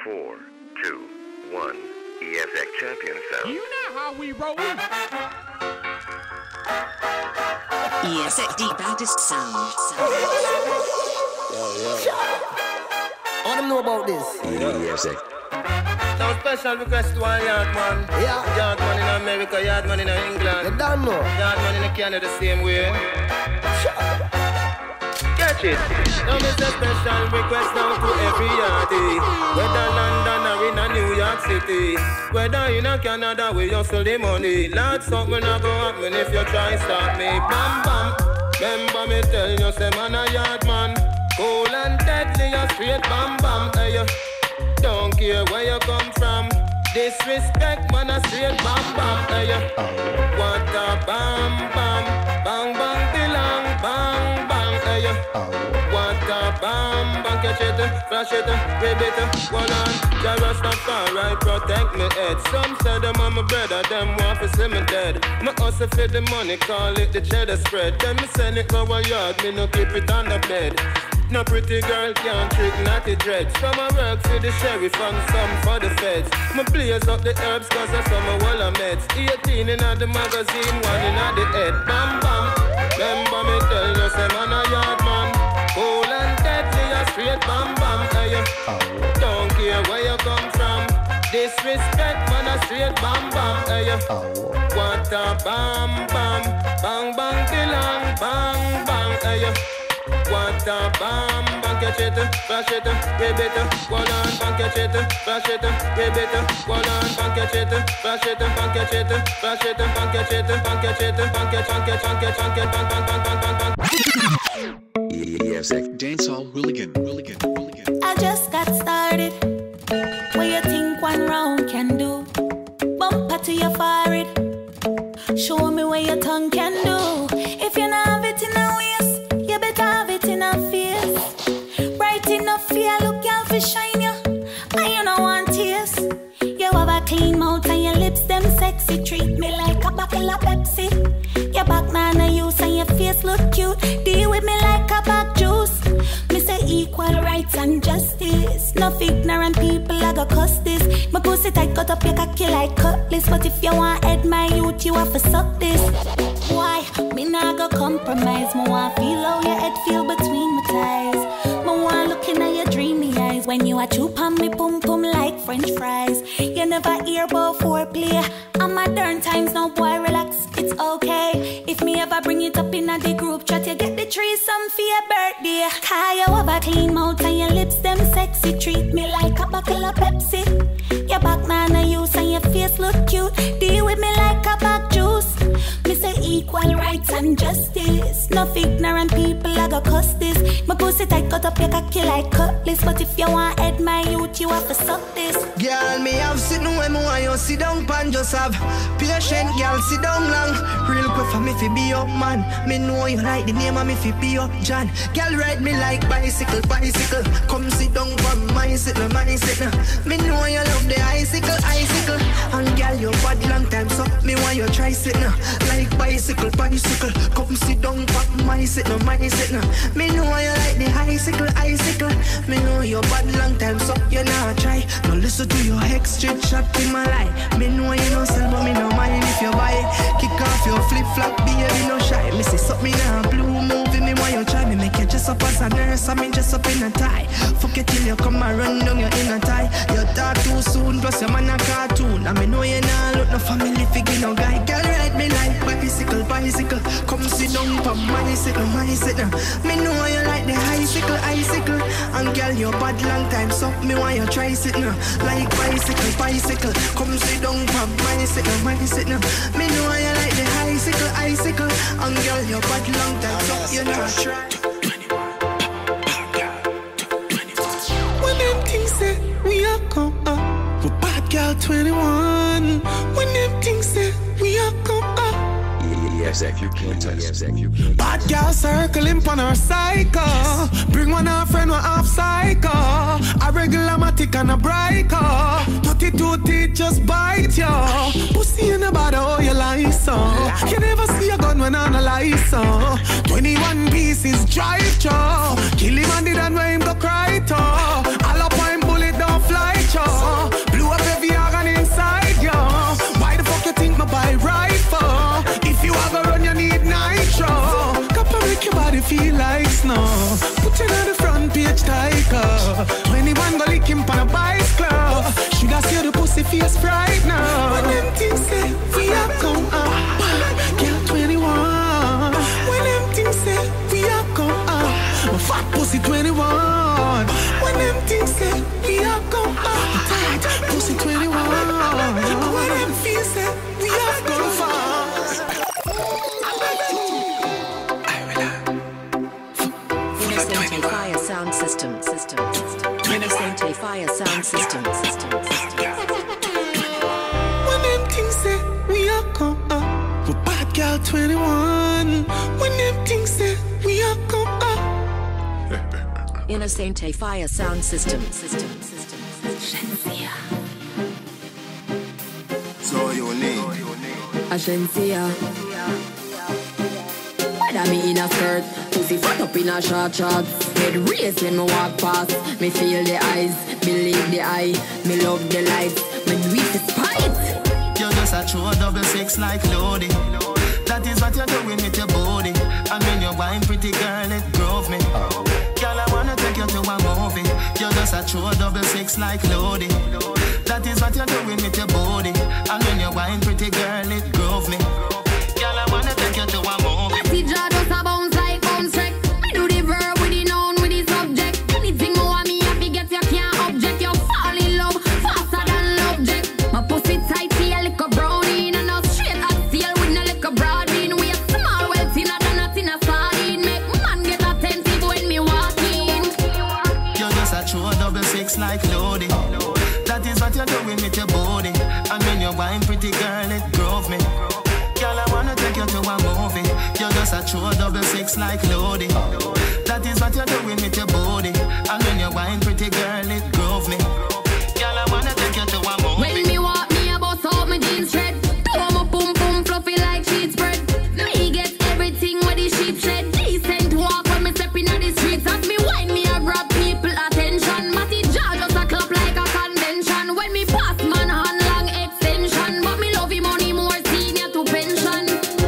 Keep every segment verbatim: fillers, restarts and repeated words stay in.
four, two, one. E S X champion sound. You know how we roll. E S X deep baddest sound. Yo, yo. All them know about this. E S X. Now special request to one yard man. Yeah. Yard man in America, yard man in England. You don't know. Yard man in Canada the same way. Catch it. Now it's a special request now to every yardie. Whether London or in a New York City. Whether in a Canada we hustle the money. Lord, something not go happen if you try stop me. Bam bam. Remember me tell you say man a yard man. Cool and deadly a straight bam bam. Hey, don't care where you come from. Disrespect man a straight bam bam. Hey, what a bam bam. Bang bang belong bang bang. Hey, what a bam bang. Catch it, flash it, rib it. Hold on, Jarrah Rastafari protect me head. Some say them I'm a brother, them want to see me dead. Me hustle for the money, call it the cheddar spread. Then me send it go a yard, me no keep it on the bed. No pretty girl can't trick naughty dreads. Some I work for the sheriff and some for the feds. Me blaze up the herbs cause I some a wall of meds. eighteen in the magazine, one in the head. Bam bam. Remember me tell you say man a yard man. Cool and deadly a straight bam bam. Hey, don't care where you come from. Disrespect man a straight bam bam. Hey, what a bam bam. Bang bang belong bang bang. Hey, what a bam bang. Catch it, flash it, rib it. Hold on, bang catch it, flash it, rib it. Hold on, bang catch it, flash it, bang catch it, flash it, bang catch it, bang catch it, bang catch, bang catch, bang catch, bang catch, bang bang bang bang bang bang. E S X dancehall hooligan, hooligan, hooligan. I just got started. What you think one round can do? Bumper to your forehead. Show me what your tongue can do. If you not have it in a waist, you better have it in a face. Bright enough for you, look out for shine you. And you don't want tears. You have a clean mouth and your lips them sexy. Treat me like a bottle of Pepsi. Your back man a use and your face look cute. Deal with me like a back juice. Me say equal rights and justice. No ignorant people I go cuss this. My pussy tight cut up your cocky like cutlass. But if you want head my youth you have to suck this. Why? Me nah go compromise. Me want feel how your head feel between my thighs. Me want looking at your dreamy eyes. When you a chew on me pum pum like French fries. You never hear about foreplay. I'm modern times now boy relax. It's okay. If me ever bring it up in a the group chat, you get the threesome for your birthday. Cause you have a clean mouth and your lips them sexy. Treat me like a bottle of Pepsi. Your back man a use and your face look cute. Deal with me like a back juice. Me say equal rights and justice. No ignorant people I go cuss this. My pussy tight cut up your cocky like cutlass. But if you want head my youth you have to suck this. Girl me have sit no when me want you sit down pan. Just have patient girl sit down long. Real quick for me fi be your man. Me know you like the name of me fi be your John. Girl ride me like bicycle, bicycle. Come sit down from my sit no my sit no. Me know you love the icicle, icicle. And girl you bad long time so me want you try sit no. Like bicycle, bicycle. Come sit down from my sit no my sit no. Me know you like the icicle, icicle. Me know you bad long time so you not try. No listen to your ex straight shot in my life. Me know you no sell but me no mind if you buy it. Kick off your flip flop baby no shy. Me say something now blue movie me want you try. Me make you dress up as a nurse I mean dress up in a tie. Fuck it till you come and run down your inner tie. You talk too soon plus your man a cartoon. And me know you nah look no family figure no guy. Girl ride me like bicycle, bicycle. Come sit down for my sit no my sit no. Me know you like the icicle, icicle. And girl you bad long time so me want you try sit no. Like bicycle, bicycle. Come sit down for my sit no my sit no. Me know you like the icicle, icicle. And girl you bad long time so you not try. When them things say we are come up, we bad girl twenty-one. When them things say we are come up. E S X you can't touch. E S X you can't. Bad girl circling pon her cycle. Bring one her friend one half cycle. A regular matic and a bright car. thirty-two teeth just bite you. Pussy in the body oh you like so. You never see a gun when on a license. twenty-one pieces drive through. Kill him and did and where him go cry to. All up on bullet don't fly to. nice now. Put it on the front page, tiger. Anyone go lick him on a bicycle. Should I see the pussy face right now? When them things say we are come up, girl twenty-one. When them things say we are come up, fat pussy twenty-one. When them things say we are come up, tight pussy twenty-one. When them feels say we are come far. Innocente Fire Sound System, system, system. Innocente Fire Sound System, system, system. When them things say we are come up, we bad girl twenty-one. When them things say we are come up. Innocente Fire Sound System, system, system. Agencia. So you need Agencia. Whether me in a skirt, pussy fat up in a short shorts. Head raised when me walk past. Me feel the eyes, believe the eye. Me love the lights, me do it despite. You're just a true double six like Lodi. That is what you're doing with your body. I mean you're wine pretty girl, it drove me. Girl, I wanna take you to a movie. You're just a true double six like Lodi. That is what you're doing with your body. I mean you're wine pretty girl, it drove me. Girl, I wanna take you to a movie. The jaw just a bounce like bounce wreck. Me do the verb with the noun with the subject. Anything you want me happy get you can't object. You fall in love faster than object. My pussy tight feel like a brownie and a straight hot steel with no like a broad bean. We a small well thinner than a thinner sardine. Make man get attentive when me walk in. You're just a true double six like Lodi. That is what you're doing with your body. I mean you're wine pretty girl, it drove me. Girl, I wanna take you to a movie. You're just a true double six like Lodi. That is what you're doing with your body. And when you're wine pretty girl, it drove me. Girl, I wanna take you to a movie. When me walk, me a bust out my jeans shred. Throw my pum pum fluffy like sheet spread. Me get everything with the sheep shed. Decent walk when me step in the streets. As me wine, me a grab people attention. Matty jaw just a clap like a convention. When me pass man hand long extension. But me love him money more senior to pension.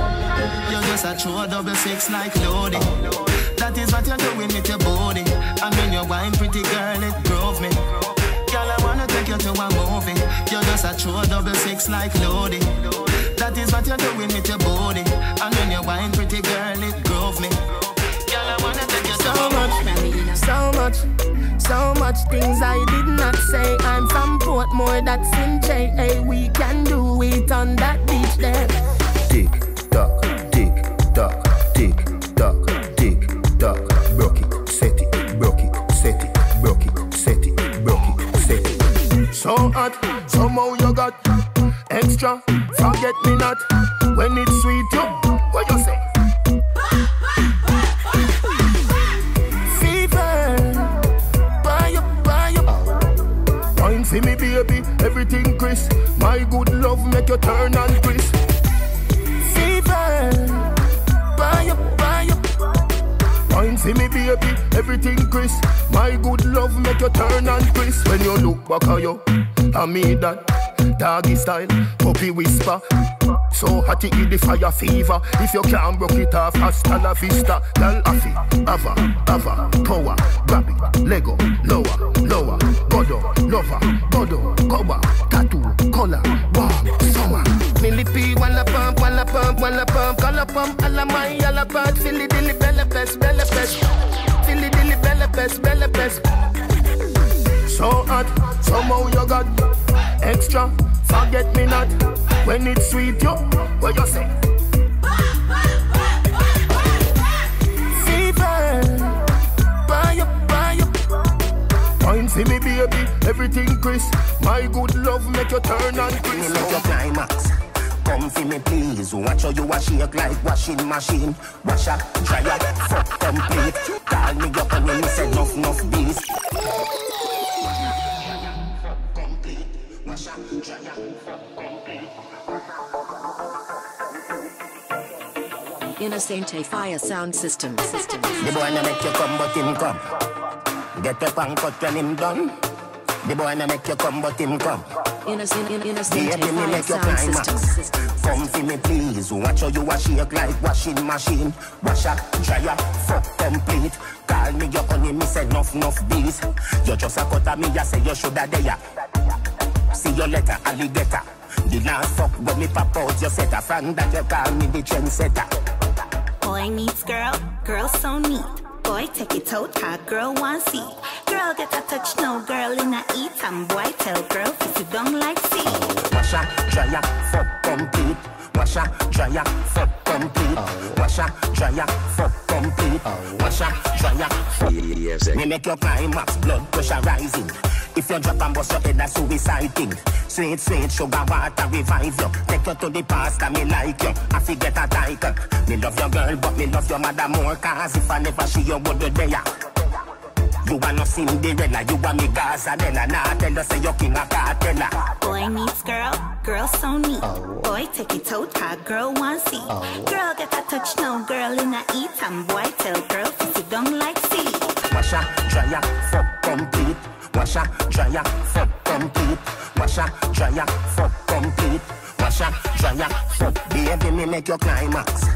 You're just a true double six like Lodi. That is what you're doing with your body. I mean you're wine pretty girl, it drove me. Girl, I wanna take you to a movie. You're just a true double six like Lodi. That is what you're doing with your body. And when you're wine pretty girl, it drove me. Girl, I wanna take you to So a movie. much, so much, so much things I did not say. I'm from Portmore, that's in J A. We can do it on that beach there. Tick tock, tick tock, tick tock, tick tock. Broke it, set it, broke it, set it, broke it, set it, broke it, set it. So hot, somehow you got extra. Forget me not when it's sweet. You, what you say? Fever, buy up, buy up. Wine for me, baby, everything crisp. My good love make you turn and crisp. Fever, buy up, buy up. Wine for me, baby, everything crisp. My good love make you turn and crisp. When you look back at you, I mean that doggy style, puppy whisper. So hot it in the fire fever. If you can't broke it off, hasta la vista. Girl, affy, ava, ava, power, grab it, Lego, lower, lower, godo, lover, godo, cover, tattoo, color, warm, summer. Millipede, walla pump, walla pump, walla pump, color pump, alla my, alla part, filly dilly, bella pest, bella pest, filly dilly, bella pest, bella pest. So hot, somehow you got extra. Forget me not when it's sweet, yo. What you say? Fever, buy up, buy up. Wine for me, baby, everything crisp. My good love make you turn and crisp. Me make your climax. Come for me, please. Watch how you wash shake like washing machine. Wash up, dry up, fuck complete. Call me up and when you say enough, enough bees. Innocente Fire Sound System, system. The boy no make you come, but him come. Get up and cut when him done. The boy no make you come, but him come. Innocent, innocent, baby, me make you sound climax. system. Come for me, please. Watch how you a shake like washing machine. Wash up, dry up, fuck complete. Call me your honey, me say enough, enough bees. You just a cut at me, you say you shoulda there. See your letter, alligator. The last fuck when me pop out, you set a fan that you call me the trendsetter. Boy meets girl, girl so neat. Boy take it out, hard girl want see. Girl get a touch, no girl in a eat. And boy tell girl if you don't like see. Wash up, dry up, fuck complete. Wash up, dry up, fuck complete. Wash up, dry up, fuck complete. Wash up, dry up, fuck. Me make your climax, blood pressure rising. If you drop and bust your head, that's suicide thing. Sweet, sweet, sugar water revive you. Take you to the past and me like you. I forget a title. Me love your girl, but me love your mother more. Cause if I never see you, would you there? You are no Cinderella, you are me Gazadella. Nah, tell us say you're king of cartella. Boy meets girl, girl so neat. Boy take it out, hard girl want see. Girl get a touch, no girl in a eat. And boy tell girl if you don't like see. Wash up, dry up, fuck complete. Wash up, dry up, fuck complete. Wash up, dry up, fuck complete. Wash up, dry up, fuck. Baby, me make your climax.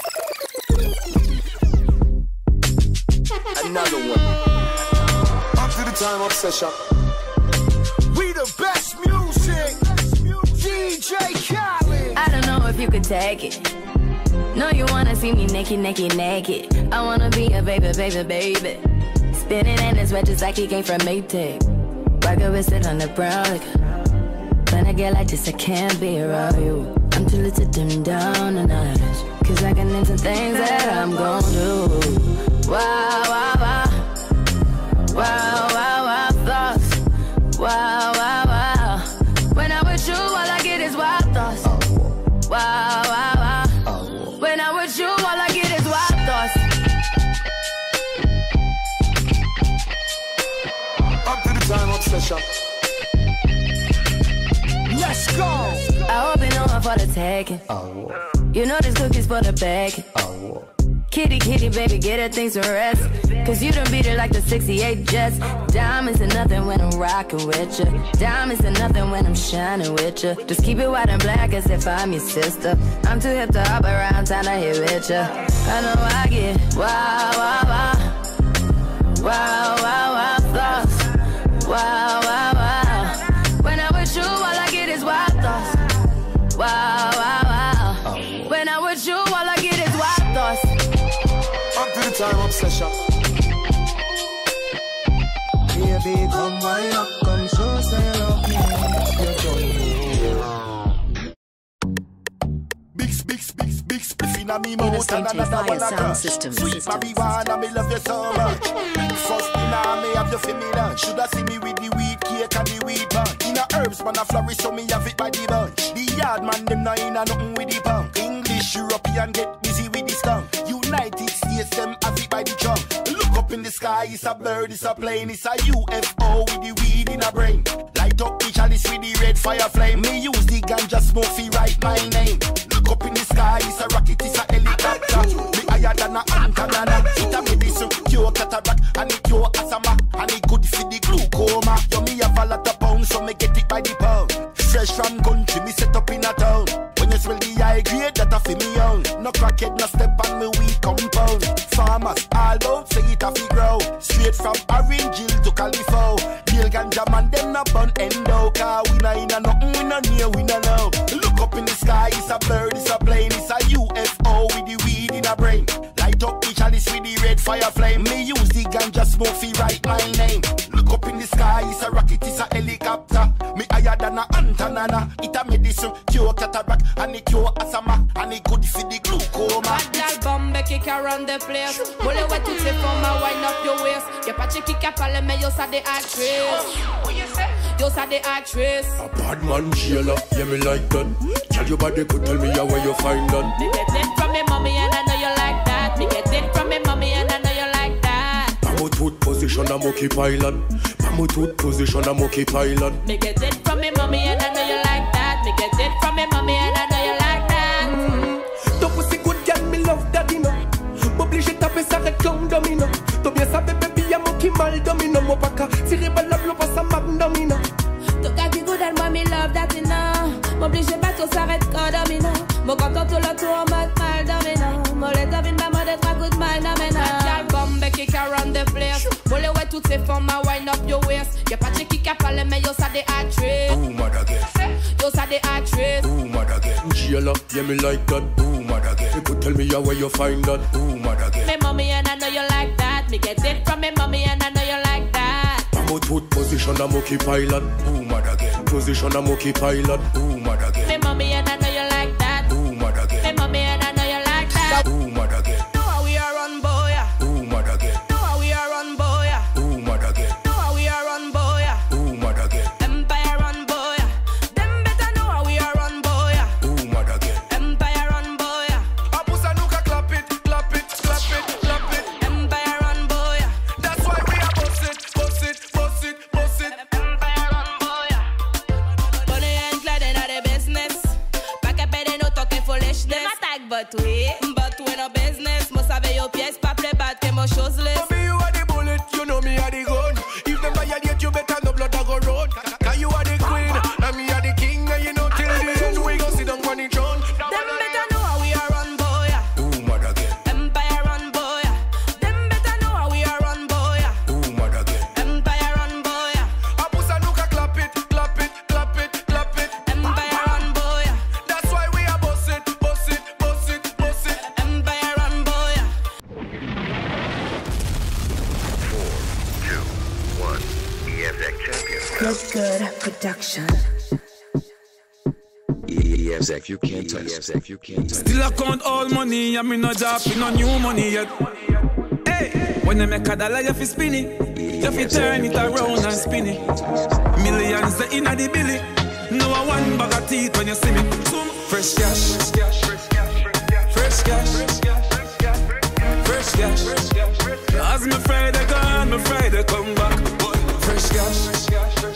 Another one. Up to the time obsession. We the best music. D J Khaled. I don't know if you could take it. No, you wanna see me naked, naked, naked. I wanna be a baby, baby, baby. Spinning in his red just like he came from Maytag. Rocket with it on the brown liquor. When I get like this, I can't be around you. I'm too little to dim down a notch. Cause I can into things that I'm gon' do. Wow, wow, wow. Wow, wow, wow, thoughts. Wow, wow, wow. When I'm with you, all I get is wild thoughts. Wow, wow, wow. When I'm with you, all I get is wild thoughts. Up to the time obsession. Let's go. I hope you know I'm for the taking. You know this cookie's for the bag. Kitty, kitty, baby, get her things to rest. Cause you done beat her like the sixty-eight Jets. Diamonds are nothing when I'm rocking with you. Diamonds are nothing when I'm shining with you. Just keep it white and black as if I'm your sister. I'm too hip to hop around, time to hit with you. I know I get wow, wow, wow. Wow, wow, wow, thoughts. Wow, wow, wow. When I'm with you, all I get is wild thoughts. Wow, wow, wow. When I'm with you, all I get is wild thoughts. Up to the time obsession. Baby, come wind up, come show say you love me. You join me. Big, big, big, big, spiff inna me mouth and another one a touch. Sweet marijuana, me love you so much. Big first dinner, me have you for me lunch. Shoulda see me with the weed cake and the weed punch. Inna herbs, man a flourish, so me have it by the bunch. The yard man, them na inna nothing with the punk. English, European, get busy with the skunk. United States, them have it by the chunk. Look up in the sky, it's a bird, it's a plane, it's a U F O with the weed in a brain. Light up the chalice with the red fire flame. Me use the ganja smoke fi write my name. Look up in the sky, it's a rocket, it's a helicopter. Me higher than a antenna. It a medicine, cure cataract, and it cure asthma, and it good for the glaucoma. Yo, me have a lot of pounds, so me get it by the pound. Fresh from country, me set up in a town. When you smell the high grade, that a fi me own. No crackhead, no step on me weed compound. Farmers all out, say it a fi grow. Straight from Orange Hill to Califo. Deal ganja man, them no bun endo. Cause we na in a nothing, we no near, we no know. Look up in the sky, it's a bird, it's a plane. It's a U F O with the weed in a brain. Light up the chalice with the red fire flame. Me use the ganja smoke fi write my name. Look up in the sky, it's a rocket, it's a helicopter. Me higher than a antenna. It a medicine, cure cataract, and it cure asthma, and it good for the glaucoma. Bad girl bombe kick around the place. Mole wet to say for my wind up your waist. Y'a pas de kick à parler mais yo ça des actrices. Yo ça des actrices. A bad man jailer, yeah me like that. Tell your body could tell me how where you find that. Me get it from me mommy and I know you like that. Me get it from me mommy and I know you like that. Pamutut position I'm okay pilot. Pamutut position I'm okay pilot. Me get it from me mommy and I know you like that. Me get it from me mommy and I know you like that. Mm. Ton pussy good girl, me love daddy no. M'oblige taper s'arrête comme domino. Toi bien ça bébé y'a mon qui mal domino. Mon paca, tirer balle la bloc, ça m'a man domino. Tout cas qui good and moi me love that you know. M'oblige pas tout s'arrête quand domino. Mon content tout le tour en mode mal domino. Mon let of in ma mode trois good mal domino. L'album bec qui around the place. Mole ouais toutes ces femmes à wind up your waist. Y'a pas de qui qui parle mais yo ça des actrices. Ooh, mother again. Yo ça des actrices. Ooh, mother again. Sheila, yeah me like that. Ooh, mother again. You could tell me how where you find that. Ooh, mother again. Me mommy and I know you like that. Me get it from me mommy and I know you like that. I'm out with position a monkey pilot. Ooh, mother again. Position a monkey pilot. Ooh, mother again. Me mommy and I know you like that. Ooh, mother again. Me mommy and I know you like that. Ooh, mother again. Know how we are run boy. Ooh, mother again. Know how we are run boy. Ooh, mother again. Know how we are run boy. Ooh, mother again. Empire run boy. Them better know how we are run boy. Ooh, mother again. Empire run boy. Abusa nuka clap it, clap it, clap it, clap it. Empire run boy. That's why we are boss it, boss it, boss it, boss it. Empire run boy. Bonnie and Clyde in the business. Back up and no talking foolishness. Them attack but we, but we no business. Must have your pièce pas play bad que mon chose list. Mommy, you are the bullet, you know me are the gun. If them violate you, better no blood a go road. Cause you are the queen, and me are the king, and you know till the end we go sit down on the throne. Them better know how we are run boy. Ooh, mother again. Empire run boy. Them better know how we are run boy. Ooh, mother again. Empire run boy. Abusa nuka clap it, clap it, clap it, clap it. Empire run boy. That's why we are boss it, boss it, boss it, boss it. Empire run boy. Four, two, one. E F X champion. Good, good production. E F X, you can't touch. E F X, you can't touch. Still I count all money, I mean no job, no new money yet. Hey, when you make a dollar, you fi spin it. You fi turn it around and spin it. Millions they inna the billy. No one bag of teeth when you see me. Fresh cash, fresh cash, fresh cash. As me Friday gone, me Friday come back. Fresh cash,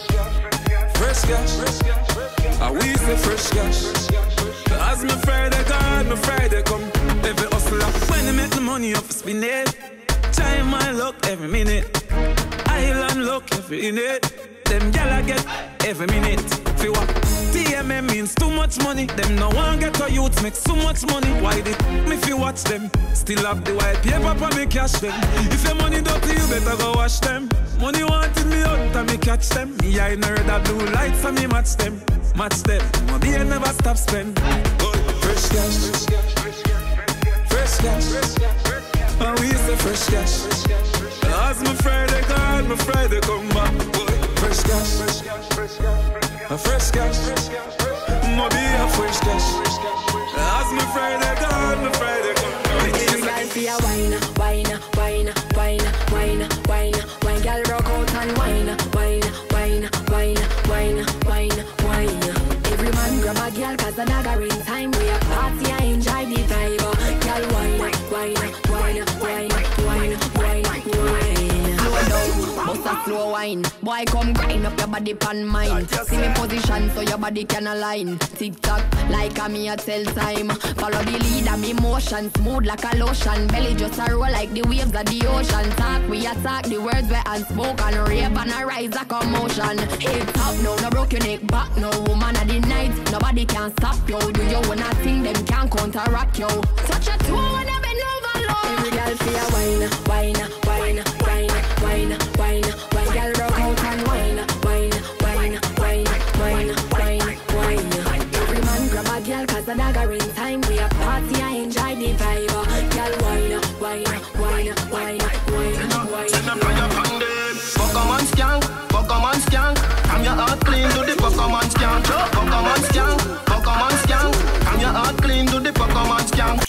fresh cash. I we say fresh cash. As me Friday gone, me Friday come. Every hustler when they make the money off spin it. Time my luck every minute. Island luck every minute. Them gyal get every minute. Feel what? T M M means too much money. Them no one get a youth make so much money. Why did me fi watch them? Still have the white paper for me cash them. If your money dirty, you better go wash them. Money wanted me out and me catch them. Me I know the blue lights and me match them. Match them. Money I never stop spend. Fresh cash, fresh cash. And we say fresh cash. As my Friday gone, my Friday come back. Fresh cash, a fresh cash. Maybe a fresh cash. As my Friday gone, my Friday come back. Every girl fi a wine, wine, wine, wine, wine, wine, wine. Girl rock out and wine, wine, wine, wine, wine, wine, wine. Every man grab a girl 'cause the dagger in time. We a party, I enjoy the vibe. Girl wine, wine, wine, wine, wine, wine, wine. Slow down, bust a slow wine. Boy, come grind up your body pan mine. See me position so your body can align. Tick tock, like a me a tell time. Follow the lead of me motion, smooth like a lotion. Belly just a roll like the waves of the ocean. Talk, we attack the words we unspoken. Rave and a rise a commotion. Hip top, no, no broke your neck back. No woman of the night, nobody can stop you. Do you wanna think them can counteract you? Touch a toe when I bend over low. Every girl feel wine, wine, wine, wine, wine, wine, wine. Girl rock out and wine, wine, wine, wine, wine, wine, wine. Every man grab a girl 'cause the dagger in time. We a party, I enjoy the vibe. Girl wine, wine, wine, wine, wine, wine. Pokemon skank, Pokemon skank. I'm your heart clean to the Pokemon skank. Pokemon skank, Pokemon skank. I'm your heart clean to the Pokemon skank.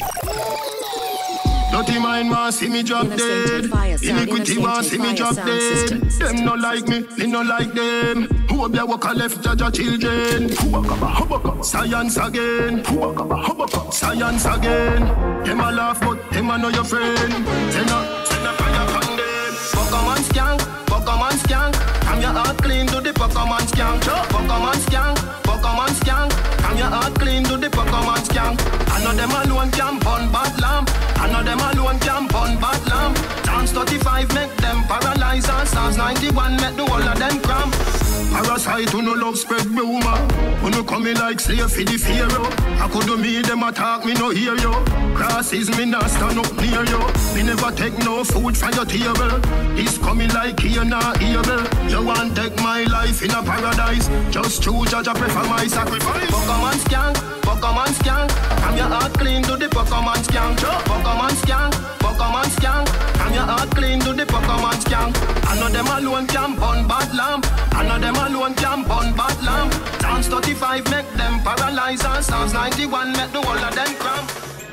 Dirty mind want see me drop dead. Iniquity want see me drop dead. Them no like me, me no like them. Who up there walk a left judge your children? Science again. Science again. Them a laugh but them a know your friend. Send a, send a fire from them. Pokemon skank, Pokemon skank. I'm your heart clean to the Pokemon skank. Pokemon skank, Pokemon skank. I'm your heart clean to the Pokemon skank. I know them alone can burn bad lamp. I know them alone can burn bad lamp. Chance thirty-five make them paralyze and stars ninety-one make the whole of them cramp. Parasite who no love spread rumor. Who no coming like slave for the pharaoh. I could do me them attack me no hear you. Crosses me not stand up near you. Me never take no food from your table. This coming like here not evil. You want take my life in a paradise. Just true judge I prefer my sacrifice. Pokemon skank, Pokemon skank. I'm your heart clean to the Pokemon skank. Pokemon skank, Pokemon skank. I'm your heart clean to the Pokemon skank. I know them alone can burn bad lamp. I know them alone can burn bad lamp. Sounds thirty-five make them paralyze. And sounds ninety-one make the whole of them cramp.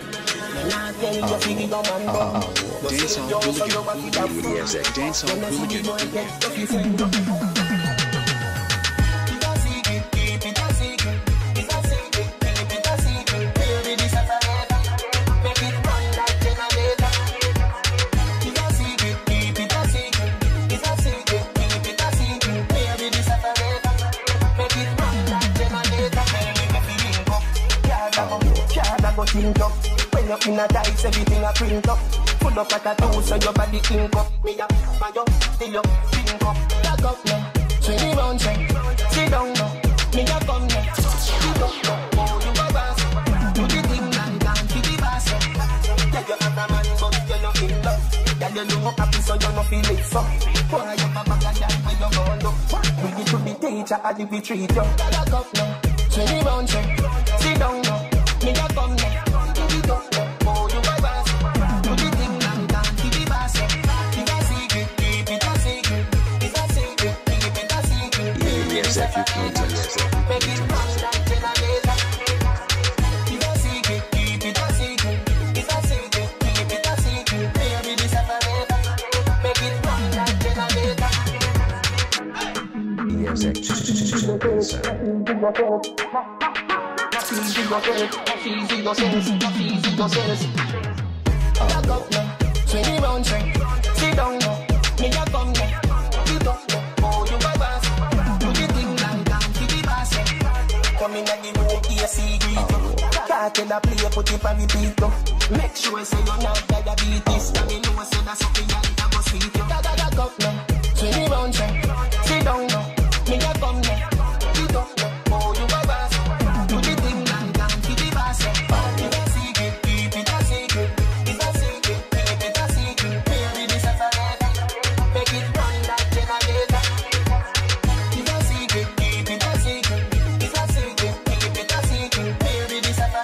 Dance on Hooligan. Yes, dance on Hooligan. When you're in a dice, everything I print up. Put up at a two, so your body ink up. Me up, my up, still up, pink up. Back up now, swing it round, sit down now. Me up come now, sit up now. Oh, you a boss, do the thing and down to the boss. Yeah, you have a man, but you're not in love. Yeah, you look happy, so you don't feel it so. Why you a back and down when you're gone up? Bring it to the teacher, I live treat you. Back up now, swing it round, sit down now. Me a come now. If you can't touch it, Tell a player put it on repeat though. Make sure say you're not diabetes. And me know say that's something I go sweet you. Da da da go now, swing it round, sit down now. Me a come now, sit up now. Oh you a boss, do the thing and down to the boss. It's a secret, keep it a secret. It's a secret, keep it a secret. Baby this a forever, make it run like generator. It's a secret, keep it a secret. It's a secret, keep it a secret. Baby this a forever.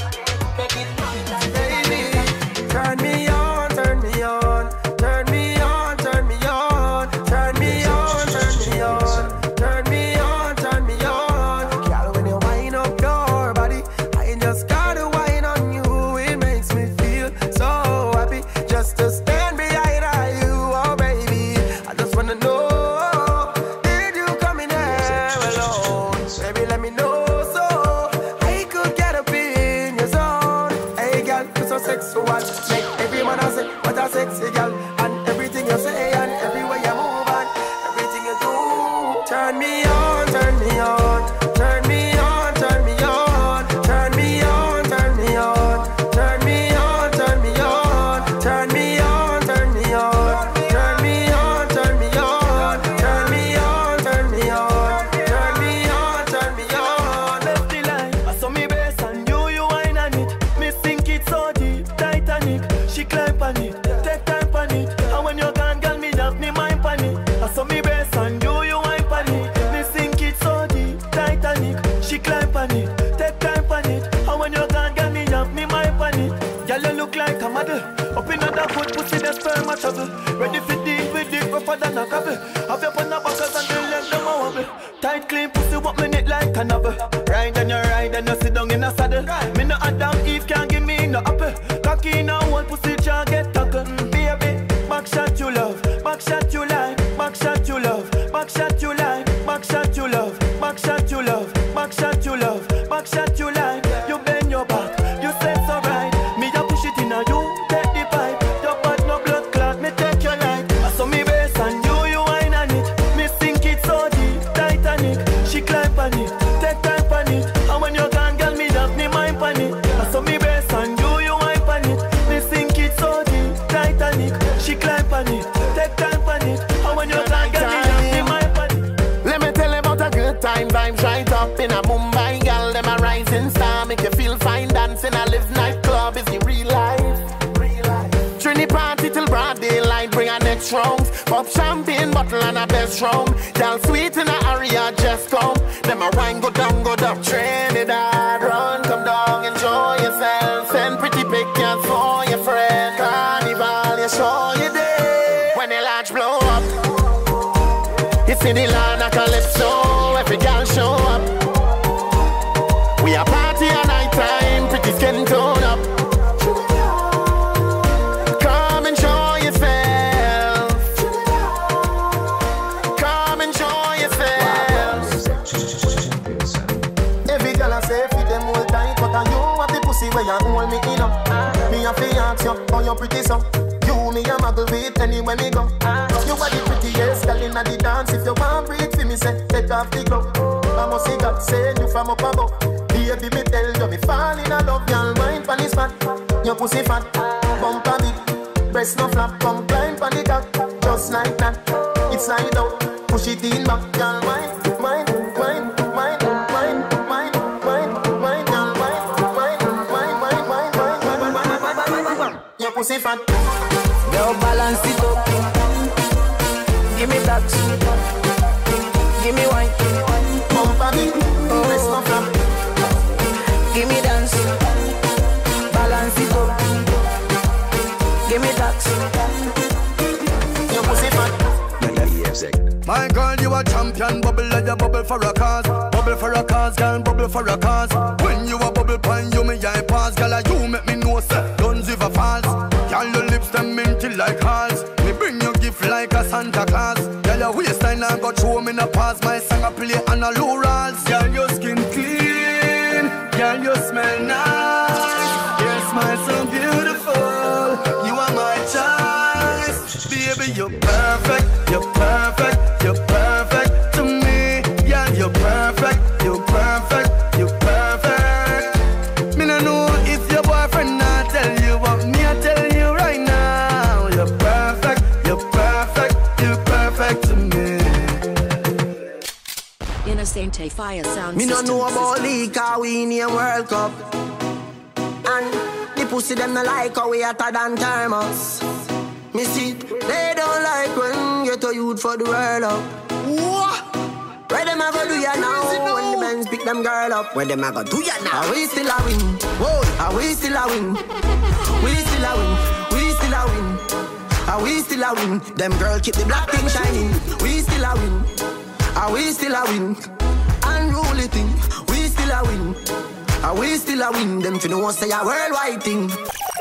Turn me on, turn me on, turn me on, turn me on, turn me on, turn me on, turn me on, turn me on. Girl, when you wind up your body, I just gotta whine on you. It makes me feel so happy just to stand behind you, oh baby. I just wanna know, did you come in here alone? Baby, let me know so I could get up in your zone. Hey, girl, you're so sexual. Make everyone I say what a sexy girl. And everything you say and everywhere you move and everything you do. Turn me on, turn me on, turn me on, turn me on, turn me on, turn me on, turn me on, turn me on, turn me on, turn me on, turn me on, turn me on, turn me on, turn me on, turn me on, turn me on. Left the line, I saw me best and you, you wine on it. Me sink it so deep, Titanic. She climb on it, take time on it. And when you're gone, girl, me have me mind on it. I saw me best and you, you wine on it. Me sink it so deep, Titanic. She climb on it, take time on it. And when you're gone, girl, me have me mind on it. Girl, you look like a model. Up in another foot, pussy, the sperm a travel. Ready for deal with it, rougher than a gravel. Have your on the buckles and the legs, them a wobble. Tight, clean pussy, what me knit like a novel. Ride and you ride and you sit down in a saddle. Me no Adam Eve can't give me no apple. Cocky in a whole pussy jar get tackled. Baby, back shot you love, back shot you like, back shot you love, back shot you like, back shot you love, back shot you love, back shot you love, back shot you like. You bend your back, you say so right. Me a push it in a you, take the pipe. Your bad no blood clot, me take your life. I saw me base and you, you wine on it. Me sink it so deep, Titanic. She climb on it, take time on it. And when you're gone, girl, Nighttime vibes right up in a Mumbai, girl, them a rising star. Make you feel fine dancing, I live nightclub, is the real life. Real life. Trini party till broad daylight, bring her next rounds. Pop champagne bottle and a best round. Girl sweet in a area, just come. Them a wine go down, go down. Trinidad, run, come down, enjoy yourself. Send pretty pictures for your friend. Carnival, you show you day. When the large blow up, it's in the land of Calypso. Every girl show up. We a party at night time, pretty skin tone up. Come and show yourself. Come and show yourself. Every girl I say feed them all tight, but I you have the pussy where you hold me in up. Me a fi ask you, how you pretty so? You me a muggle with anywhere me go. You are the prettiest girl inna the dance. If you want breathe for me, say take off the glove. I must see God send you from up above. Baby, me tell you, me fall in love. Y'all mind pon the spot. Your pussy fat, bump a bit, breast no flap. Come climb pon the cock, just like that. It's slide out, push it in back. Y'all mind, mind, mind, mind, mind, mind, mind, mind. Y'all mind, mind, mind, mind, mind, mind, mind, mind, mind. Your pussy fat. Yo, balance it up. Give me that. Give me wine. Bump a bit, breast no flap. Give me dance, balance it up. Give me that. Your pussy fat. My girl, you a champion. Bubble like a bubble for a cause. Bubble for a cause, girl, bubble for a cause. When you a bubble pine, you me I pass. Girl, you make me know, sir, don't give a false. Girl, your lips them minty like hearts. Me bring you gift like a Santa Claus. Girl, your waistline I got show me in a pass. My song I play on a low rolls. Girl, your skin clean. Girl, you smell nice. Your smile so beautiful. You are my choice. Baby, you're perfect. You're perfect. You're perfect to me. Yeah, you're perfect. You're perfect. You're perfect. Me no know if your boyfriend not tell you, but me I tell you right now. You're perfect. You're perfect. You're perfect to me. Innocente Fire Sound Me no System. know about league, cause we in a World Cup. And the pussy them no like how we hotter than thermos. Me see, they don't like when get a youth for the world up. What? Where them a go do ya now? When the men pick them girl up, where them a go do ya now? Are we still a win? Whoa, are we still a win? We still a win, we still a win. Are we still a win? Them girl keep the black thing shining. We still a win. Are we still a win? Unruly thing. We still a win. Are we still a win? Them finna want say a worldwide thing.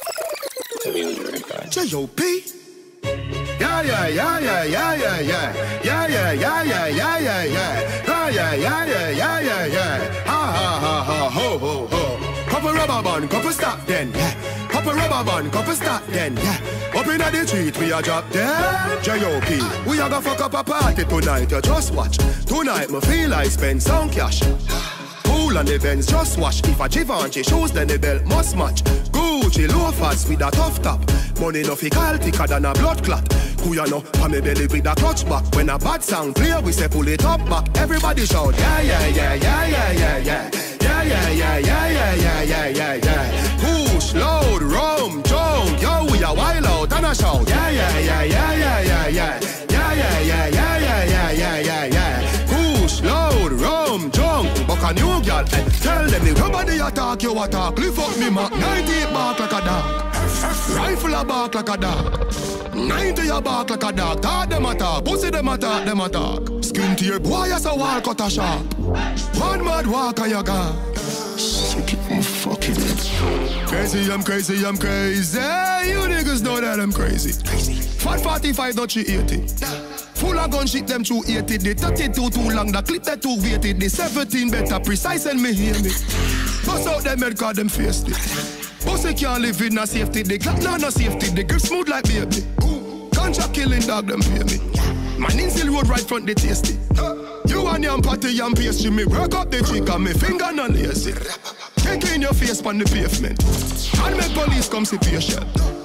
J O P. Yeah, yeah, yeah, yeah, yeah, yeah, yeah. Yeah, yeah, yeah, yeah, yeah, yeah, yeah. Yeah, yeah, yeah, yeah, yeah, yeah, yeah. Ha, ha, ha, ha, ho, ho, ho. Couple rubber band, couple stop then, yeah. Couple rubber band, couple stop then, yeah. Up in the street, we a drop dead. J O P. We a go fuck up a party tonight, you just watch. Tonight, me feel I spend some cash. Cool on the Benz, just wash. If a Givenchy shoes, then the belt must match. Gucci loafers with a tough top. Money no fi call thicker than a blood clot. Who ya know, pa me belly with a clutch back. When a bad sound clear, we say pull it up back. Everybody shout, yeah, yeah, yeah, yeah, yeah, yeah, yeah. Yeah, yeah, yeah, yeah, yeah, yeah, yeah, yeah, yeah. Push, load, rum, jump. Yo, we a wild out and a shout. Yeah, yeah, yeah, yeah, yeah, yeah, yeah. Yeah, yeah, yeah, yeah, yeah, yeah, yeah, yeah, yeah. Push, load, rum, jump. Buck a new girl, eh. Tell them the nobody attack, you attack. Lift up me Mac, ninety bark like a dog. Rifle a bark like a dog. ninety a bark like a dog. Talk them attack, pussy them attack, them attack. Skin to your boy as a wall cut a sharp. One mad walk on your gun. I'm fucking crazy, I'm crazy, I'm crazy. You niggas know that I'm crazy. Fat forty-five, not she eighty. Full of gun shit, them two eighty. The thirty-two too long, the clip that too weighted. The seventeen better precise and me hear me. Bust out them head, cause them face it. Pussy can't live in no safety. The clock not no safety. The girl smooth like baby. Contract killing dog, them pay me. My Ninsil road right front, the tasty. You and your patty and pastry. Me work up the chick and me finger not lazy. Take in your face on the pavement. And make police come see patient.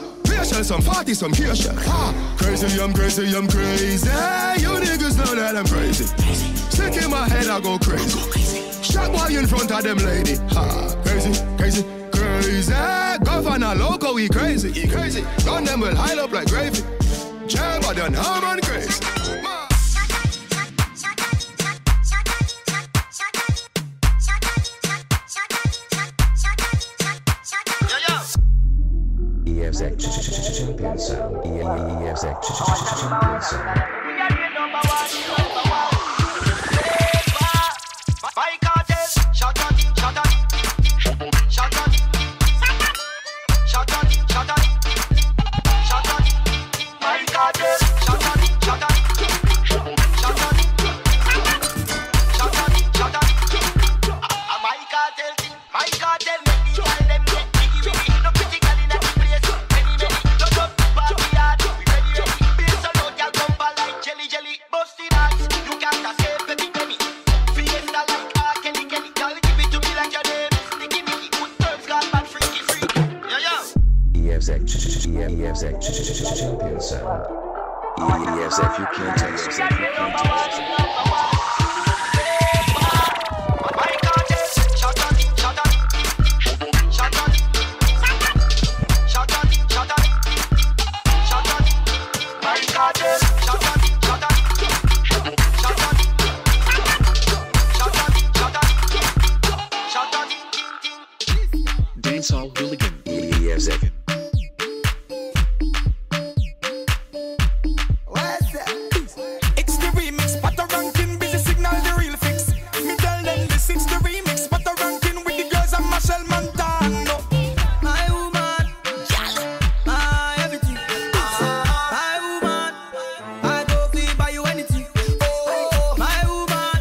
facial, some party, some facial. Ah, crazy, I'm crazy, I'm crazy. You niggas know that I'm crazy. Sick in my head, I go crazy. Shot boy in front of them lady. Ha, crazy, crazy, crazy. Governor loco, he crazy, he crazy. Gun them will hide up like gravy. Jab on the arm and crazy. E F Z champion sound. E F Z champion sound. My cartel, shut on it, shut on it, shut on it, shut on it, shut on it, shut on it. My cartel, shut on it, shut on it, shut on it, shut on it, shut on it. My cartel, my cartel, make the girl them get jiggy wiggy. No pretty girl in the place, many many. Don't up the party hard, we ready ready. Beer so loud, girl come by like jelly jelly. Busting eyes, you can't escape every penny. Fiesta like R. Kelly Kelly, girl give it to me like your name. Sticky Mickey, good girls got bad freaky freaky. Yo yo. E F Z E F Z champion sound. E F Z you can't touch. You can't touch. Dancehall hooligan. E F Z. It's the remix, but the ranking busy signal the real fix. Me tell them this it's the remix, but the ranking with the girls and Marshall Montano. My woman, my everything. My woman, I go free buy you anything. Oh, my woman,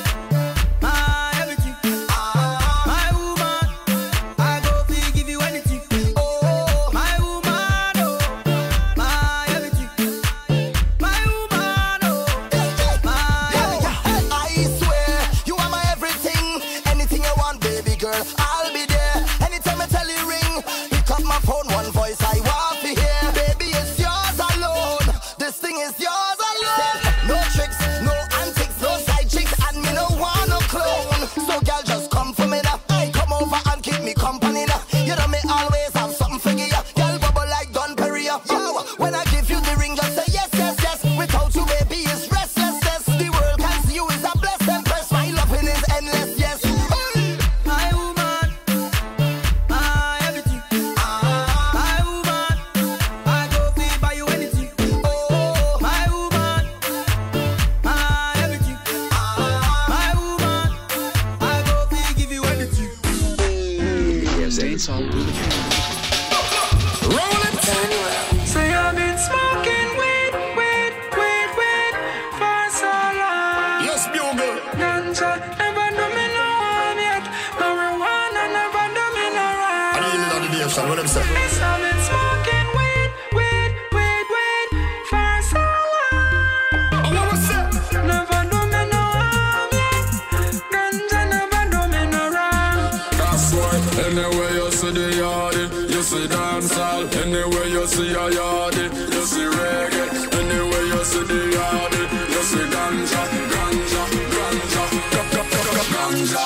my everything. My woman, I go free give you anything. Oh, my woman, oh, my everything. My woman, oh, my I swear, you are my everything. Anything you want, baby girl, I'll be there. Anytime I tell you ring, pick up my phone, one voice I want to hear. Baby, it's yours alone. This thing is yours alone. No tricks, no antics, no side chicks, and me no want no clone. So girl, just come for me now. I come over and keep me company now. You know me always have something for you. Girl, bubble like Don Perignon. Yo, when I give you the ring, just say yes, yes, yes. Without you, baby, it's restlessness. The world can see you is a blessed empress. My loving is endless, yes. My woman, my everything. My woman, I go free buy you anything. Oh, my woman, my everything. My woman, I go free give you anything. E F Z dancehall hooligan. Roll it. Say I've been smoking weed, weed, weed, weed for so long. Yes, bugle. Ganja never do me no harm yet. Marijuana never do me no wrong. I need another day, son. What them say? Yes, I've been smoking weed, weed, weed, weed for so long. Oh, what was that? Never do me no harm yet. Ganja never do me no wrong. That's why anywhere you see the yardie, you see dancehall. Anywhere you see a yardie, you see reggae. Anywhere you see the yardie, you see ganja, ganja, ganja, ganja, ganja.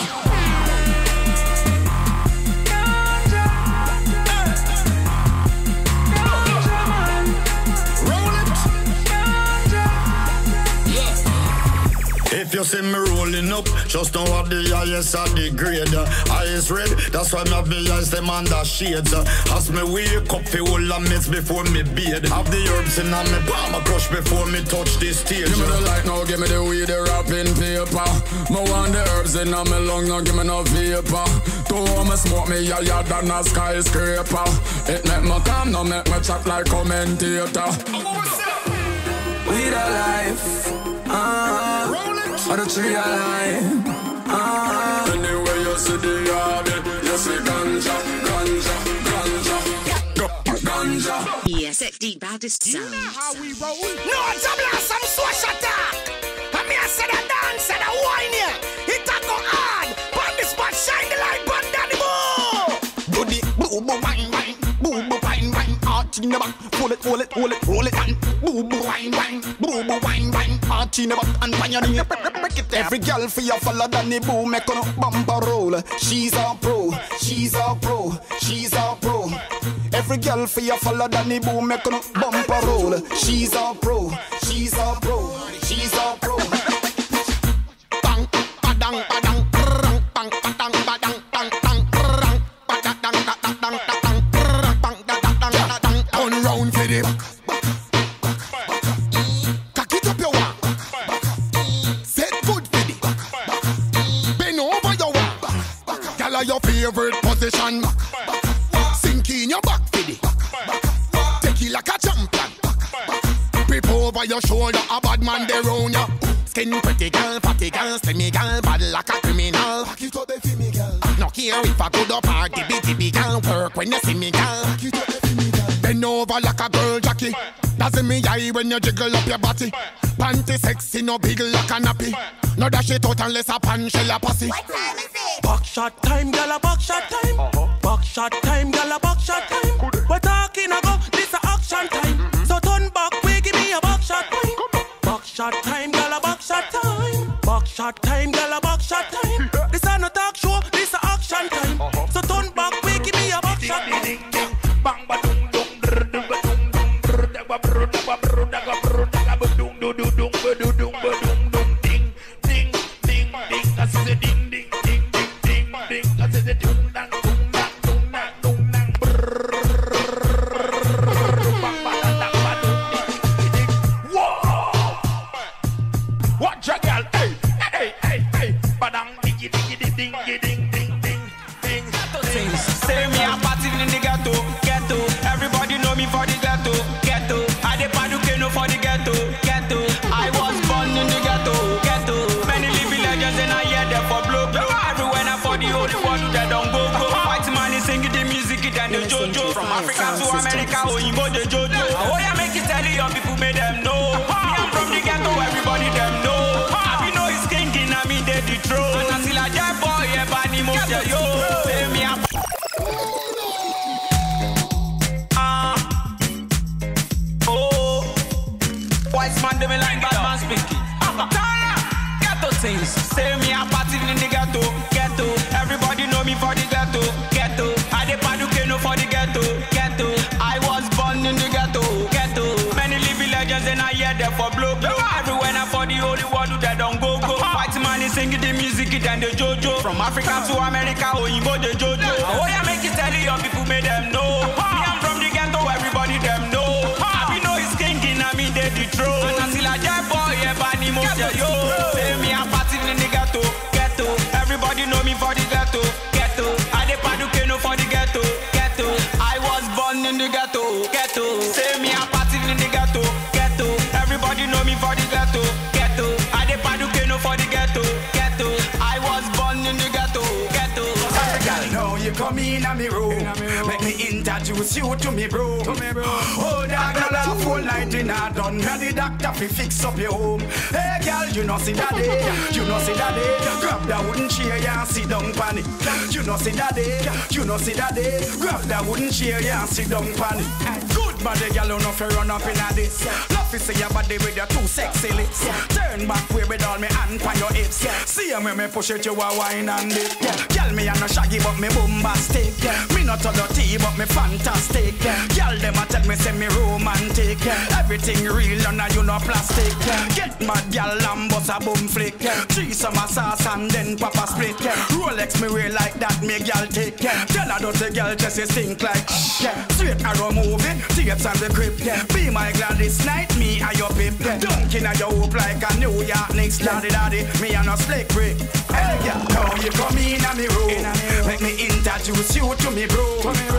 If you see me rolling up, just know what the highest of the grade. Eyes red, that's why my eyes them under shades. As me wake up, fi hold a mess before me bathe. Have the herbs in me palm, a crush before me touch the stage. Give me the light now, give me the weed, the wrapping paper. Me want the herbs in my lung, now give me no vapor. Two me smoke me higher than a skyscraper. It make me calm, now make me chat like commentator. Weed alive, ah, or the tree alive, ah. Anywhere you see the yardie, you see ganja, ganja, ganja, ganja. E S X D baddest sound. How we roll? No, Jabla, some social talk. And me I said a dance, said a wine here. It a go hard. Pon this spot, shine the light, pon down the boo. Do the boo boo wine wine, boo boo wine wine. Out in the back. hold it, hold it, hold it, roll it, and boo boo wine wine, boo boo wine wine. Archie never and pioneer. Every girl for your follow Danny Boo make on bumper roll. She's a pro, she's a pro, she's a pro. Every girl for your follow Danny Boo make on bumper roll. She's a pro, she's a pro, she's a pro. Bang, badang, badang, bang, bang, badang, badang, bang, bang, bang, badang, badang, badang, badang, bang, badang, badang. On round for the back. Cock it up your walk. Set good for the back. Bend over your walk. Girl, are your favorite position. Sink in your back for the back. Take it like a champion. Grip over your shoulder, a bad man there round ya. Skin pretty girl, fatty girl, slimmy girl, bad like a criminal. Back it up for me, girl. No care if I go to party, bitty bitty girl, work when you see me, girl. Back it up for me, girl. Bend over like a girl, Jackie. Doesn't me eye when you jiggle up your body. Panty sexy, no big like a nappy. No dash it out unless a pan shell a pussy. What time is it? Buckshot time, girl, a buckshot time. Uh-huh. Buckshot time, girl, a buckshot time. We're talking about this a action time. Mm-hmm. So turn back, we give me a buckshot time. Buckshot time, girl, a buckshot time. Buckshot time, girl, a buckshot time. This a no talk show, this a action time. Uh-huh. So turn back, we give me a buckshot time. Bang ba dum dum dum dum dum dum dum dum dum dum ding ding ding ding. That's the ding ding ding ding ding ding. That's the ding dang ding dang ding dang ding dang. Bang ba dang dang ba dum ding ding. Whoa! What your girl? Hey hey hey hey. Ba dang diggy diggy ding ding ding ding ding ding. Say me a party in the ghetto, ghetto. Everybody know me for the ghetto, ghetto. I dey paduke for the ghetto, ghetto. I was born in the ghetto, ghetto. Many living legends and I hear them for blow, blow. Everywhere I for the only one that don't go, go. White man is singing the music and the JoJo. From Africa to America, oh you go the JoJo. Oh yeah, make it tell you your people make them know. Me I'm from the ghetto, everybody them know. I be know it's thinking I mean they the throne. And I see like that boy, yeah, bunny mo yo. Say me a Wise man, they me like bad man speaking. Ghetto things. Say me a party in the ghetto, ghetto. Everybody know me for the ghetto, ghetto. I dey paduke no for the ghetto, ghetto. I was born in the ghetto, ghetto. Many living legends and I hear them for blow, blow. Everywhere I for the only one that don't go, go. White man is singing the music and the JoJo. From Africa to America, oh you go the JoJo. Oh yeah, make it tell you your people make them know. Me I'm from the ghetto, everybody them know. I be know it's thinking I mean they the throne. And I see like that boy, yeah, bunny mo yo. Say me a party in the ghetto, ghetto. Everybody know me for the ghetto, ghetto. I dey paduke no for the ghetto, ghetto. I was born in the ghetto, ghetto. Say me a party in the ghetto, ghetto. Everybody know me for the ghetto, ghetto. I dey paduke no for the ghetto, ghetto. I was born in the ghetto, ghetto. Girl, now you come in a me room. Make me introduce you to me bro. Oh, dog, no laugh all night in a done. Now the doctor fi fix up your home. Hey, girl, you know see that day. You know see that day. Grab that wooden chair and sit down pan it. You know see that day. You know see that day. Grab that wooden chair and sit down pan it. Good body, girl, you know fi run up in a this. Love fi see your body with your two sexy lips. Turn back way with all me hand on your hips. See when me push it, you a wine and dip. Girl, me a no shaggy but me bombastic. Me not a dirty but me fantastic. Girl, them a tell me say me romantic. Everything real and you no plastic. Get mad, girl, and bust a boom flick. Three summer sauce and then pop a split. Rolex me wear like that, me girl take. Tell her dirty girl just stink like shh. Straight arrow moving, tapes and the grip. Be my Gladys night, me and your pip. Dunking at your hoop like a New York Knicks. Daddy daddy, me and a slick brick. Hey girl, now you come in a me room. Make me introduce you to me bro.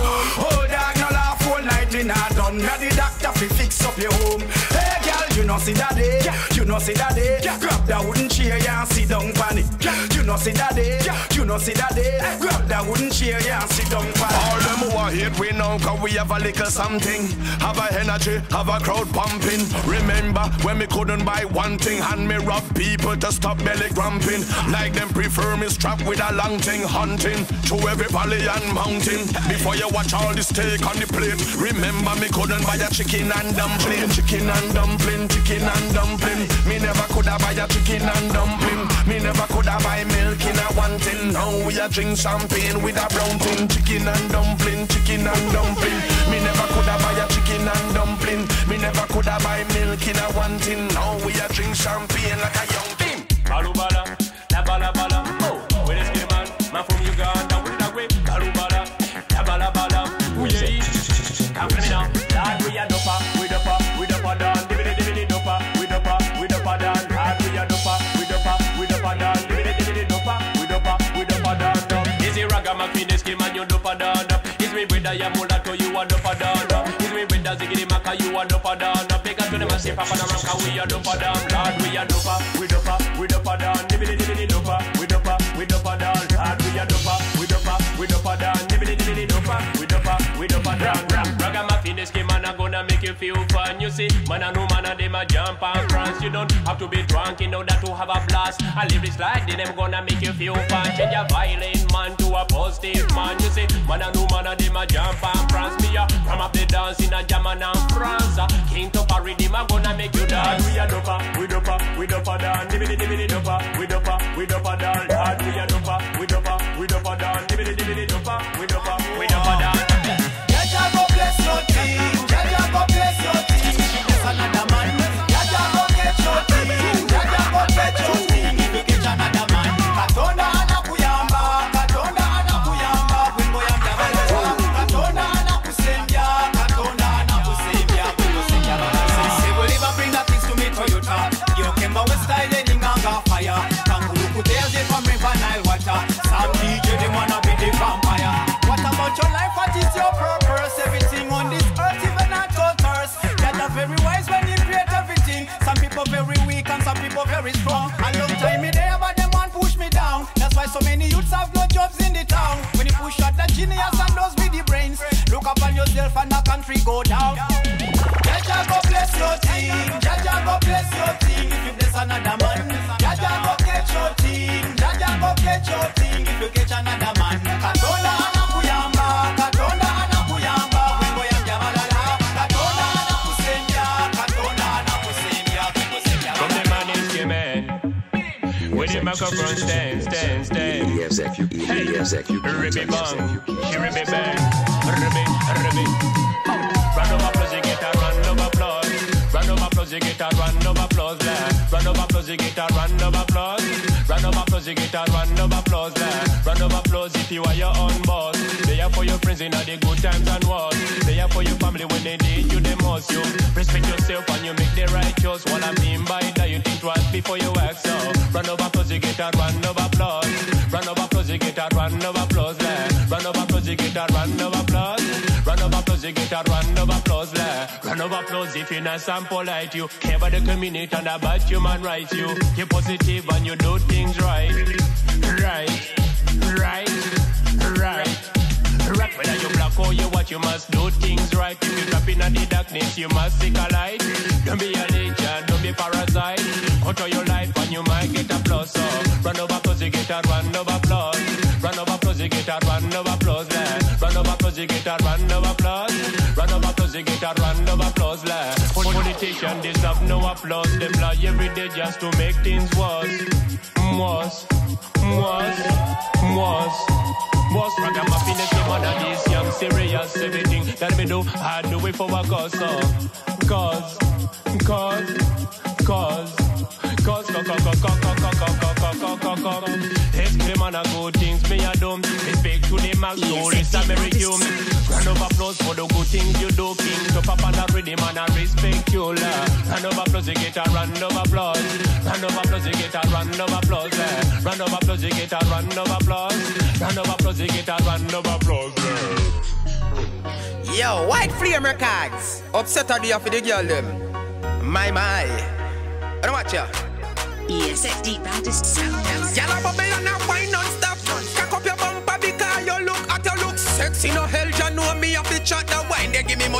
Oh dog, no laugh all night in a done. Now the doctor fi fix up your home. Hey girl, you know see that day. You know see that day. Grab that wooden chair and sit down pan it. You know see that day, you know see that day. Grab that wooden chair, yeah, and sit down for all them who are hate we know, cause we have a little something. Have a energy, have a crowd pumping. Remember when me couldn't buy one thing, and me rob people to stop belly grumping. Like them prefer me strapped with a long thing, hunting through every valley and mountain. Before you watch all the steak on the plate, remember me couldn't buy a chicken and dumpling. Chicken and dumpling, chicken and dumpling. Me never could have buy a chicken and dumpling. Me never could have buy milk in a one tin. Now we a drink champagne with a brown tin. Chicken and dumpling, chicken and dumpling. Me never could have buy a chicken and dumpling. Me never could have buy milk in a one tin. Now we a drink champagne like a young thing. Balubala, la bala bala. Oh, where is the man? Man from Uganda, with the way. Balubala, la bala bala. Ooh yeah, come me now. Lord, we a dopa, we dopa, we dopa down. Dibidi dibidi dopa, we dopa, we dopa down. Lord, we a dopa, we dopa, we dopa down. Dibidi dibidi dopa, we dopa, we dopa down. Is it ragamuffin, this game and you dopa down? Is me with the yamulato, you a dopa down? Is me with the ziggy maka, you a dopa down? Because to the massive papa na ranka, we a dopa down. Lord, we a dopa, we dopa, we dopa down. Dibidi dibidi dopa, we dopa, we dopa down. Lord, we a dopa, we dopa, we dopa down. Dibidi dibidi dopa, we dopa, we dopa down. Ragamuffin, this game man a gonna make you feel fun. You see, man a no man a dem a jump and prance. You don't have to be drunk in order to have a blast. I live this life, then them gonna make you feel fun. Change a violent man to a positive man. You see, man a no man a dem a jump and prance. Me a come up the dance in a German and France. King to party, them a gonna make you dance. We a dopa, we dopa, we dopa down. Dibidi dibidi dopa, we dopa, we dopa down. Lord, we a dopa, we dopa, we dopa down. Dibidi dibidi dopa, we dopa, we dopa down. Jaja go bless your team, Jaja go bless your team. There's another man, Jaja go get your team, Jaja go get your team. If you get another man, Katonda anakuyamba, Katonda anakuyamba, wimbo ya mjabala. Katonda anakusembia, Katonda anakusembia, wimbo sembia bala. Say will ever bring that things to me Toyota. You Kemba West style in Nganga fire. Kanguru kuteze from river Nile water. Some D J they wanna be the vampire. What about your life? What is your purpose? Everything on this earth, even at altars. That are very wise when you create everything. Some people very weak and some people very strong. A long time me there, but them want push me down. That's why so many youths have no jobs in the town. When you push out the genius and those with the brains, look up on yourself and the country go down. Jaja go bless your team, Jaja go bless your team. If you bless another man, Jaja go get your team, Jaja go get your team. If you get another man, Katonda anakuyamba, Katonda anakuyamba, wimbo ya mjamalala. Katonda anakusembia, Katonda anakusembia, wimbo sembia. From the man is your man. With the microphone stand, stand, stand. E S F U, E S F U, Ribby bang, ribby bang, ribby, ribby. Round of applause, you get a round of applause. Round of applause, you get a round of applause. Round of applause, you get a round of applause. Round of applause, you get a round of applause. Round of applause if you are your own boss. They are for your friends in all the good times and wars. They are for your family when they need you the most. You respect yourself and you make the right choice. What I mean by that, you think twice before you act so. Round of applause, you get a round of applause. Round of applause, you get a round of applause. Round of applause, you get a round of applause. Round of applause, you get a round of applause. Round of applause if you're nice and polite. You care about the community and about human rights. You you're positive and you do things right. Right, right, right. Right, whether you black or you white, you must do things right. If you're trapping in the darkness, you must seek a light. Don't be a legion, don't be parasite. Control your life and you might get a plus. So run over applause, you get a run over applause. Run over applause, you get a run over applause. Run over applause, you get a run over applause. Run over applause, you get a run over applause. Politicians deserve no applause. They lie every day just to make things worse. Worse, worse, worse. Boss ragamuffin is the one of these young serious. Everything that we do, I do it for a cause. So, cause, cause, cause, cause, cause, cause, cause, cause, cause, cause, cause, cause. Exclaim on a good things me a do. Respect to the max, so it's a very human. Round of applause for the good things you do. King to papa and rhythm and I respect you. Round of applause, you get a round of applause. Round of applause, you get a round of applause. Round of applause, you get a round of applause. Round of applause, you get a round of applause. Yo, White Flame Records. Upset a day for the girl them. My, my. I don't watch ya. E S F Deep Baptist Sound. Y'all up a bit now.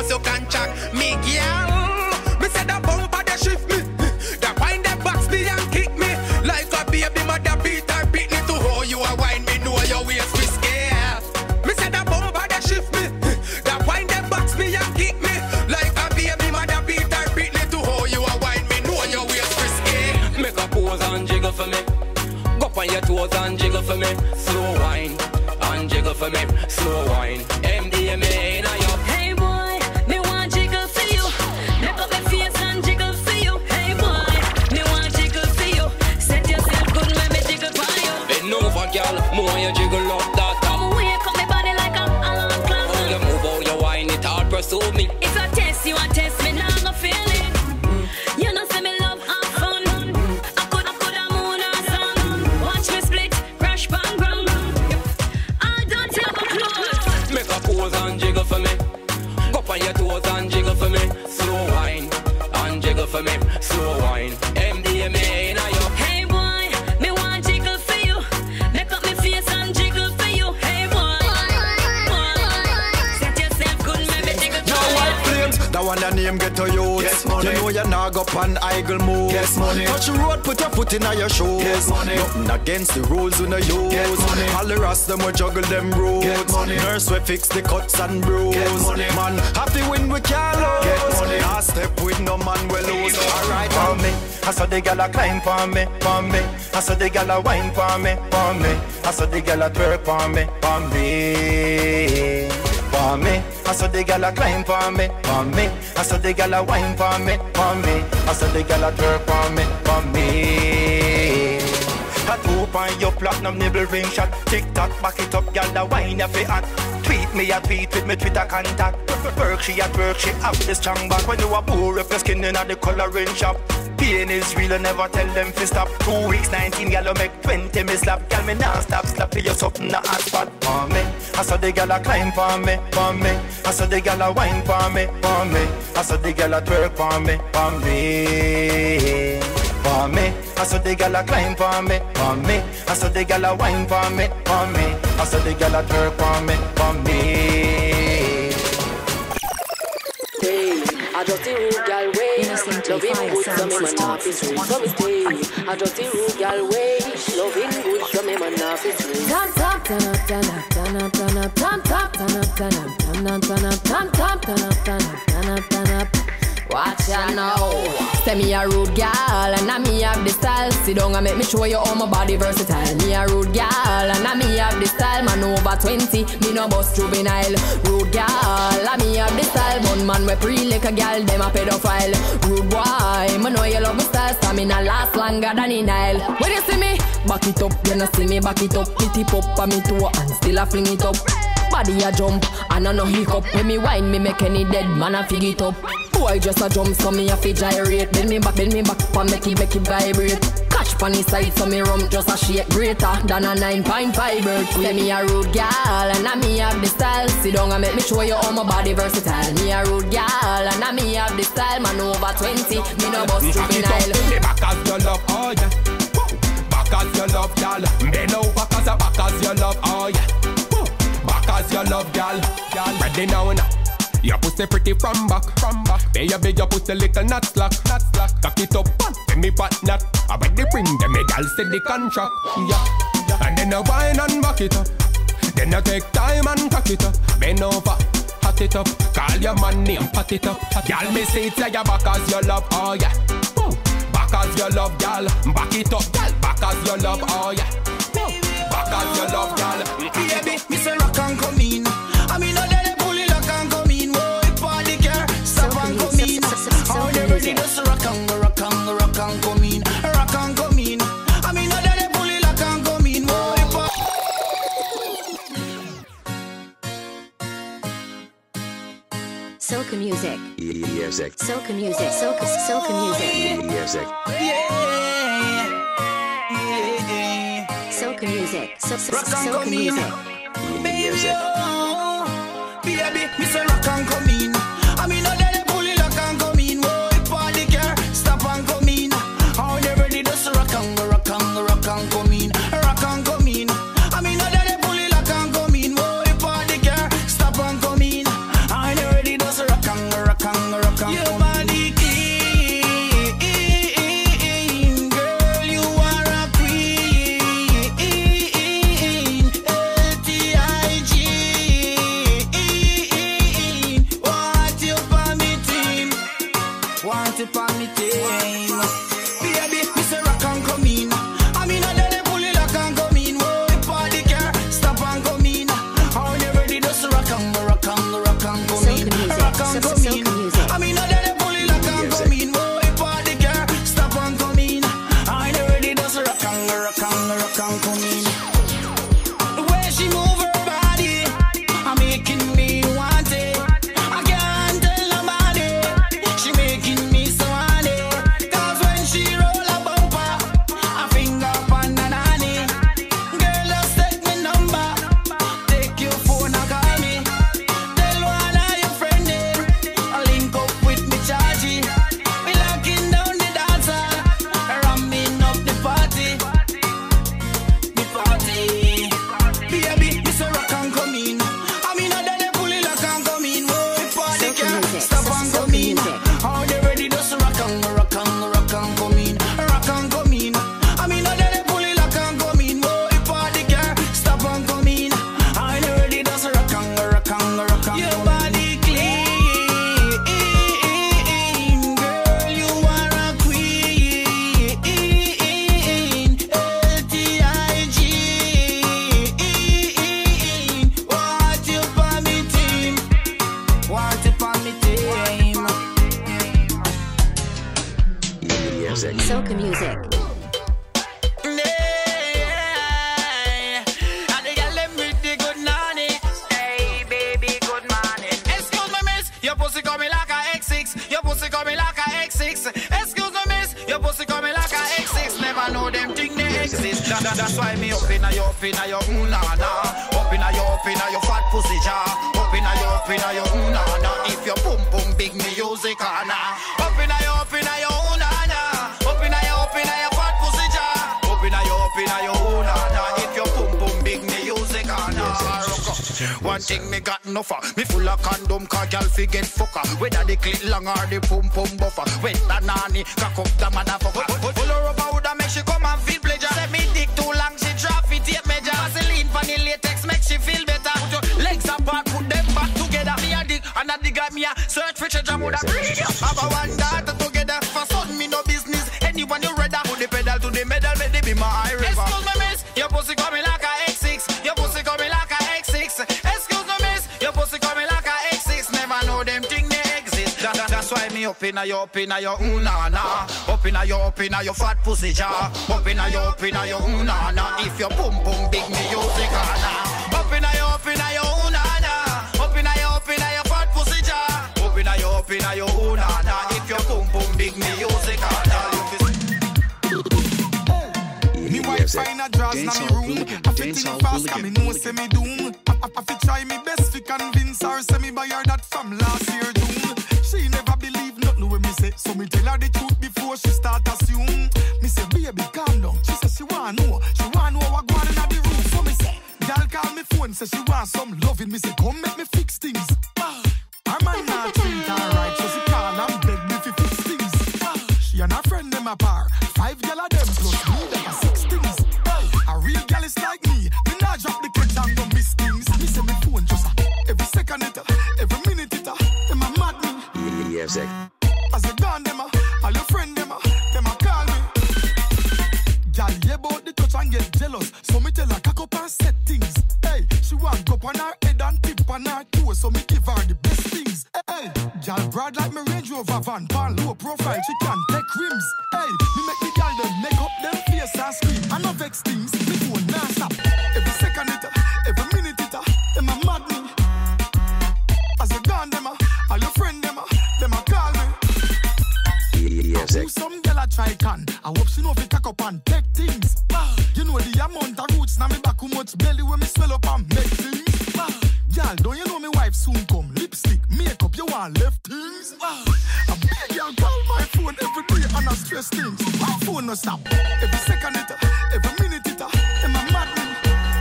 so contract. Me girl, me say the bumper they shift me. The wine that box me and kick me. Like a baby mother beat her beat me to how you a wine me know your waist risky. Me say the bumper they shift me. The wine that box me and kick me. Like a baby mother beat her beat me to how you a wine me know your waist risky. Make a pose and jiggle for me. Go up on your toes and jiggle for me. Slow wine and jiggle for me. Slow wine. M D M A in a yo. Hey boy, me want jiggle for you. Make up my face and jiggle for you. Hey boy, me want jiggle for you. Set yourself good, let me jiggle for you. Bend over, girl. More you jiggle up that. Come wake up my body like a alarm clock. How you move, how you wine, it hard pursue me. If I test you, I test me, now I'm gonna feel it. You know, say me love and fun. I could, I could have moon or sun. Watch me split, crash, bang, bang. I don't have a clothes. Make a pose and jiggle for me. Go up on your toes and jiggle for me. Slow wine and jiggle for me. Slow wine. M D M A in a yo. Hey boy, me want jiggle for you. Make up my face and jiggle for you. Hey boy, set yourself good, let me jiggle for Now you. white flames, that one the name get to use. Yes, money. You know you knock up and idle move. Yes, money. Touch the road, put your foot in your shoes. Yes, money. Nothing against the rules we no use. Yes, money. All the rest them we juggle them roads. Yes, money. Nurse we fix the cuts and bruise. Yes, money. Man, happy win we can't lose. Yes, money. Nah step with no man we lose. Alright, For me, I saw the gal a climb for me, for me. I saw the gal a wine for me, for me. I saw the gal a twerk for me, for me. For me, I saw the gal a climb for me, for me. I saw the gal a wine for me, for me. I saw the gal a twerk for me, for me. Tattoo on your platinum nibble ring shot. Tick tock, back it up, gal, the wine if it hot. Tweet me a tweet with me Twitter contact. Work she at work, she have the strong back. When you a poor if your skin in the coloring shop. Pain is real, and never tell them to stop. Two weeks, nineteen, gal, you make twenty me slap. Gal, me now stop, slap you something the hot spot for me. I saw the gal a climb for me, for me. I saw the gal a wine for me, for me. I saw the gal a twerk for me, for me. For me, I saw the gal a climb for me, for me. I saw the gal a wine for me, for me. I saw the gal a twerk for me, for me. Hey, I just the rude gal way. Loving good, so me man off his room. So me stay. I just the rude gal way. Loving good, so me man off his room. Turn up, turn up, turn up, turn up, turn up, turn up, turn up, turn up, turn up, turn up, turn up, turn up, turn up, turn up, turn up. Watch ya now. Say me a rude gal and I me have the style. Sit down and make me show you how my body versatile. Me a rude gal and I me have the style. Man over twenty, me no bust juvenile. Rude gal, I me have the style. Bun man we pre like a gal, them a pedophile. Rude boy, me know you love my style. Stamina last longer than in Nile. When you see me, back it up. You no see me back it up. Pity pop on me toe and still a fling it up. Body a jump and I no hiccup. When me wine, me make any dead man a fig it up. Boy just a jump, so me a fi gyrate. Bend me back, bend me back, and make it, make it vibrate. Catch pon the side, so me rum just a shake greater than a nine point five earthquake. Say me a rude gal, and I me have the style. Sit down and make me show you how my body versatile. Me a rude gal, and I me have the style. Man over twenty, me no bust juvenile. Me back as your love, oh yeah. Back as your love, gal. Bend over cause a back as your love, oh yeah. Back as your love, gal. Ready now now. Your pussy pretty from back, from back. Pay your big, your pussy little not slack, not slack. Cock it up, let me pat not. I bet they bring them, me gal say the contract, yeah. And then I wine and back it up. Then I take time and cock it up. Bend over, hot it up. Call your man name, pat it up. Gal me say it's like your back as your love, oh yeah. Back as your love, gal. Back it up, gal. Back as your love, oh yeah. Back as your love, gal. Baby, me say rock and come in. I mean, no let it pull it rock and come in. Whoa, it party car, stop and come in. How they ready to rock and rock and rock and come in, rock and come in. I mean, no let it pull it rock and come in. Whoa, it party. Soca music. Music. Soca music. Soca soca music. Music. Soca music. So, so, Rock and soca come in. music. Music. Baby, me say rock and come in. I mean, no let it pull it rock and come in. Whoa, it party car, stop and come in. How they ready to rock and rock and rock and come in, rock and come in. I mean, no let it pull it rock and come in. Whoa, it party car, stop and come in. How they ready to rock and come in. The way she move her body, I'm making me want it. I can't tell nobody, she making me so honey. Cause when she roll a bumper, a finger on the nanny. Girl, just take me number, take your phone and call me. Tell one of your friends, I'll link up with me chargy. We locking down the dancer, ramming up the party. The party. Baby, this a rock and come in. I mean, I done pull it like and come in. Oh, the party can't stop and come in. How they ready, just rock and rock and rock and come in. Rock and come in. I mean, I done pull it like and come in. Oh, the party can't stop and come in. How they ready, just rock and rock and rock and come in. Your body clean, girl, you are a queen. L T I G. What you for me team? What you for me team? Soca music. Yeah. And the girl them with the good morning. Hey baby, good morning. Excuse me, miss, your pussy coming like a X six. Your pussy coming like a X six. Excuse me, miss, your pussy coming like a X six. Never know them thing they exist. That, that, that's why me up inna your up inna your ooh na na. Up inna your up inna your fat pussy jar. Up inna your up inna your ooh na na. If your boom boom big music ana. Up inna your up inna your ooh na na. Up inna your up inna your fat pussy jar. Up inna your up inna your ooh na na. If your boom boom big music ana. One thing me got enough of. Me full of condom, cause y'all forget fucker. Whether the clit long or the pum pum buffer. When that nanny cock up the motherfucker. Full of rubber woulda make she come and feel pleasure. Say me dick too long, she drop it tape measure. Vaseline for the latex make she feel better. Put your legs apart, put them back together. Me a dig and a dig at me a search for treasure. Woulda bring you. Have a one daughter together. For son me no business. Anyone you ready? Put the pedal to the medal, let it be my eye river. Excuse me, miss, your pussy coming like a X six. Your pussy coming like a X six. Excuse me, miss, your pussy coming like a X six. Never know them thing they exist. That, that, that's why me up inna your up inna your ooh na na. Up inna your up inna your fat pussy jar. Up inna your up inna your ooh na na. If your boom boom big music ana. Up inna your up inna your ooh na na. Up inna your up inna your fat pussy jar. Up inna your up inna your ooh na na. If your boom boom big music ana. Me wife find a draws na me room. I fit think fast, cause me know say me doom. I, I, I fit try me best fi convince her, say me buy her that from last year June. She never believe nothing when me say, so me tell her the truth before she start assume. Me say, baby, calm down. She say she want know, she want know what going on in the room. So me say, girl call me phone, say she want some loving. Me say, come make me fix things. Her man not treat her right, so she call and beg me fi fix things. She and her friend them apart, five gyal of them plus me, that are six things. A real girl is like me, me not drop the kids and go miss things. Me say me phone just a, every second it a, every minute it a, them a mad me. As a gone them a, all your friend them a, them a call me. Girl yeah about the touch and get jealous, so me tell her cock up and set things. Hey, she want go up on her head and tip on her toe, so me give her the best things. Hey, girl broad like me Range Rover van, pan low profile, she can take rims. Hey, me make the girl them make up them face and scream. I no vex things, me phone non stop. Every second it a, every minute it a, them a mad me. As a gone them a, all your friend them a, them a call me. Yes, Who some girl a try can, I hope she know fi cock up and take things. You know the amount of roots na me back, how much belly when me swell up and make things. Girl, don't you know me wife soon come? Lipstick, makeup, you want left things. A big girl call my phone every day and I stress things. My phone no stop. Every second it, every minute it, them a mad me.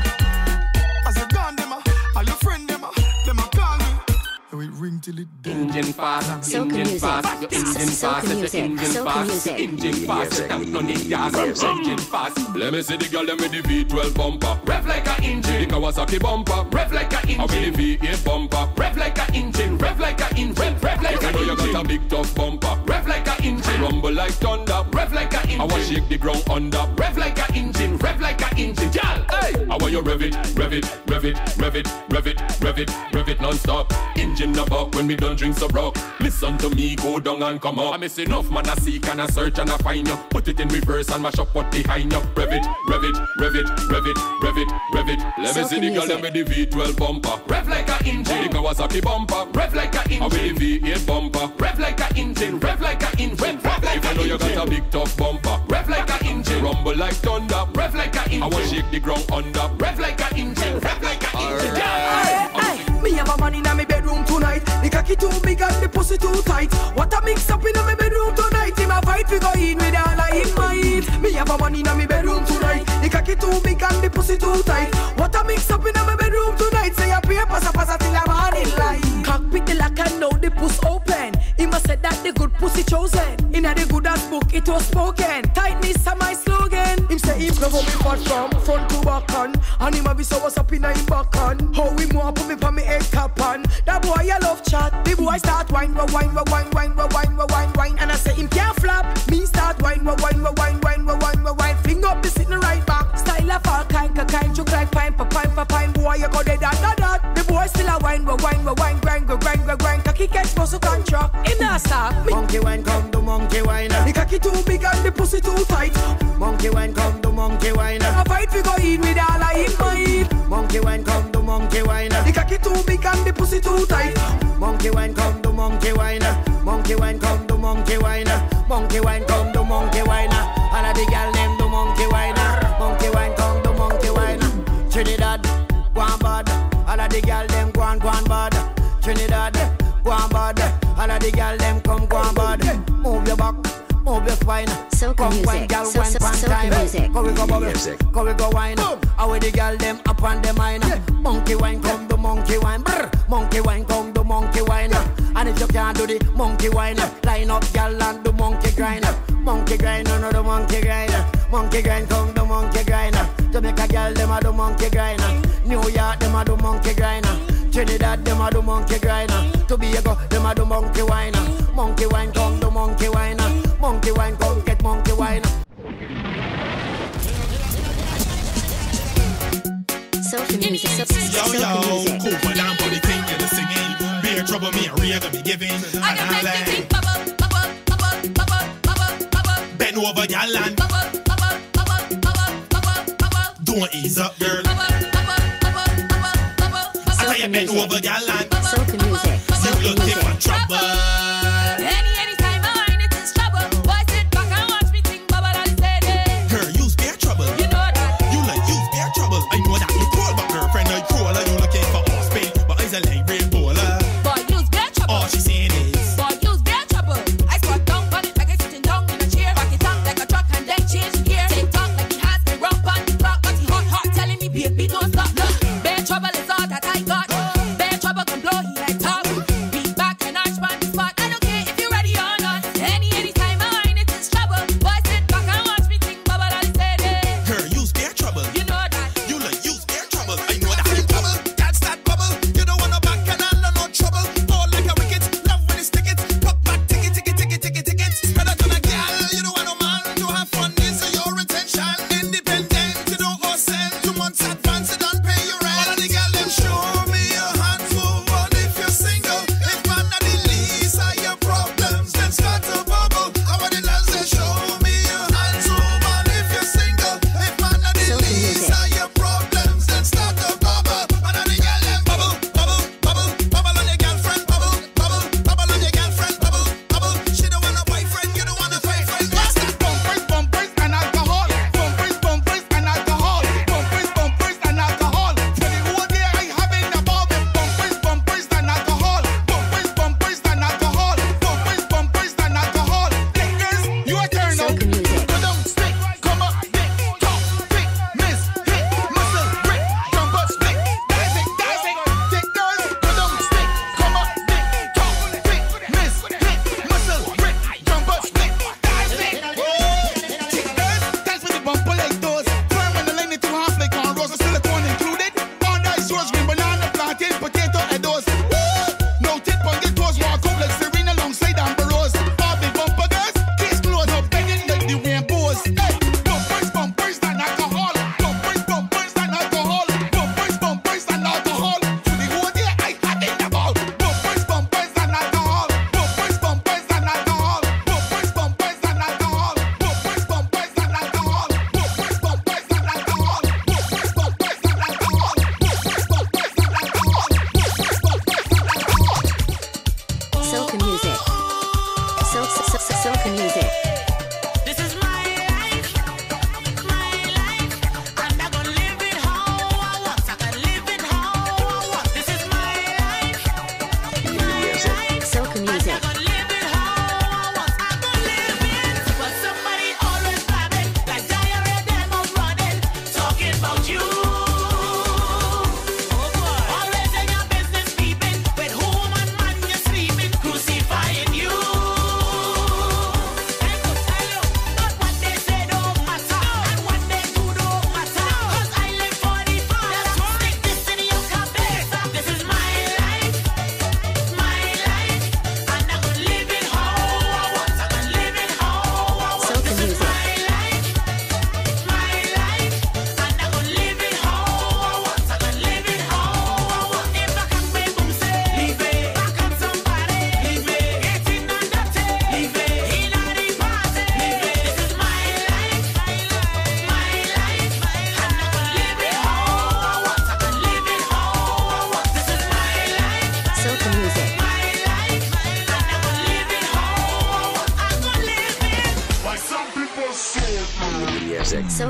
As a gone them a, all your friend them a, them a call me. We ring till it dead. Engine fast, Soca engine music. fast, your engine Soca fast, your music. engine Soca fast, music. engine fast, your tank no need gas, engine fast. Let me see the girl them with the V twelve bumper. Rev like a engine, The Kawasaki bumper. rev like a I with the engine, V eight bumper. rev like a engine, rev like a engine, rev, rev like If you a know you got a engine, big tough bumper. rev like a engine, Rumble like thunder. rev like a I want engine, shake the ground under. rev like a engine, rev rev like a engine, gal. Hey, how are you rev it, rev it, rev it, rev it, rev it, rev it, rev it non-stop. Engine the buck when we done drink some rock. Listen to me, go down and come up. I miss enough man, I seek and I search and I find you. Put it in reverse and mash up what behind you. Rev it, rev it, rev it, rev it, rev it, rev it. Let me see the girl, let me the V twelve bumper. Rev like a engine. The Kawasaki bumper. Rev like a engine. I will the V eight bumper. Rev like a engine. Rev like a engine. Rev like a engine. If I know you got a big tough bumper. Rev like a engine. Rumble like thunder. Rev like a engine. I want shake the ground under. Rev like a engine. Rev like a engine. Hey, hey, me have a man in my bedroom tonight. The cocky too big and the pussy too tight. What a mix up in my bedroom tonight. Him a fight we go in with all I in my eat. Me have a man in my bedroom tonight. The cocky too big and the pussy too tight. What a mix up in my bedroom tonight. Say a pair pass a pass a till I'm on in line. Cockpit the lock and now the puss open. He must said that the good pussy chosen. In a the good ass book it was spoken. Tightness are my slogan. Him say him love me fat from front to back on. And him a be so what's up in a him back on. How him want put me for me head cap on. That boy I love chat. The boy start wine, wine, wine, wine, wine, wine, wine, wine. And I say him can't flap. Me start wine, wine, wine, wine, wine, wine, wine. Fling up the sitting right back. Style of all kind, kind, joke like pine, pine, pine. Boy you go dead, that, that, that. The boy still a wine, wine, wine, grind, grind, grind, grind. Cocky catch for so contract. Him not stop. Monkey wine come, the monkey wine. The cocky too big and the pussy too tight. Monkey wine come, the monkey wine. A fight we go in with all I in my eat. Monkey wine come, the monkey wine. The cocky too big and the pussy too tight. Monkey wine come, the monkey wine. Monkey wine come, the monkey wine. Monkey wine come, the monkey wine. All of the girl name the monkey wine. Monkey wine come, the monkey wine. Trinidad, go on bad. All of the girl them go on, go on bad. Trinidad, go on bad. All of the girl them come, go on bad. Move your back. Move your spine. Soca music. Girl, So, one so, pan soca time. music. Go we go bubble. Go we go wine. How with the girl them up on the mine. Monkey wine come the monkey wine. Brr. Monkey wine come the monkey wine. And if you can't do the monkey wine, line up girl and the monkey grind. Monkey grind, no no the monkey grind. Monkey grind come the monkey grind. Jamaica girl them a the monkey grind. New York them a the monkey grind. Trinidad them a the monkey grind. Tobago them a the monkey wine. Monkey wine come the monkey wine. Monkey wine come get monkey wine. Soca music. So, Yo, soca yo, music. cool for down for the thing you're singing. Beer trouble me, a real gonna be giving. And I like bubble, bubble, bubble, bubble, bubble, bubble. Bend over, y'all, and Bubble, bubble, bubble, bubble, bubble, bubble. don't ease up, girl. Bubble, bubble, bubble, bubble, bubble. I tell you, bend over, y'all, and Soca music. you Soca looking music. for trouble. Any, anytime I whine, it is trouble. Why sit back and watch me think bubble and steady? Girl, you spare trouble. You know that. You like you spare trouble. I know that you crawl, but girlfriend, I crawl. You looking for all Spain, but I's a lane rainbow. Boy, use bare trouble. All she saying is, Boy, use bare trouble. I squat down on it like I sitting down in a chair. Rock it up like a truck and then change the gear. Take talk like he has me rump on the block, but he hot, hot, telling me baby don't stop. Look, bare trouble is all that I got. Bare trouble can blow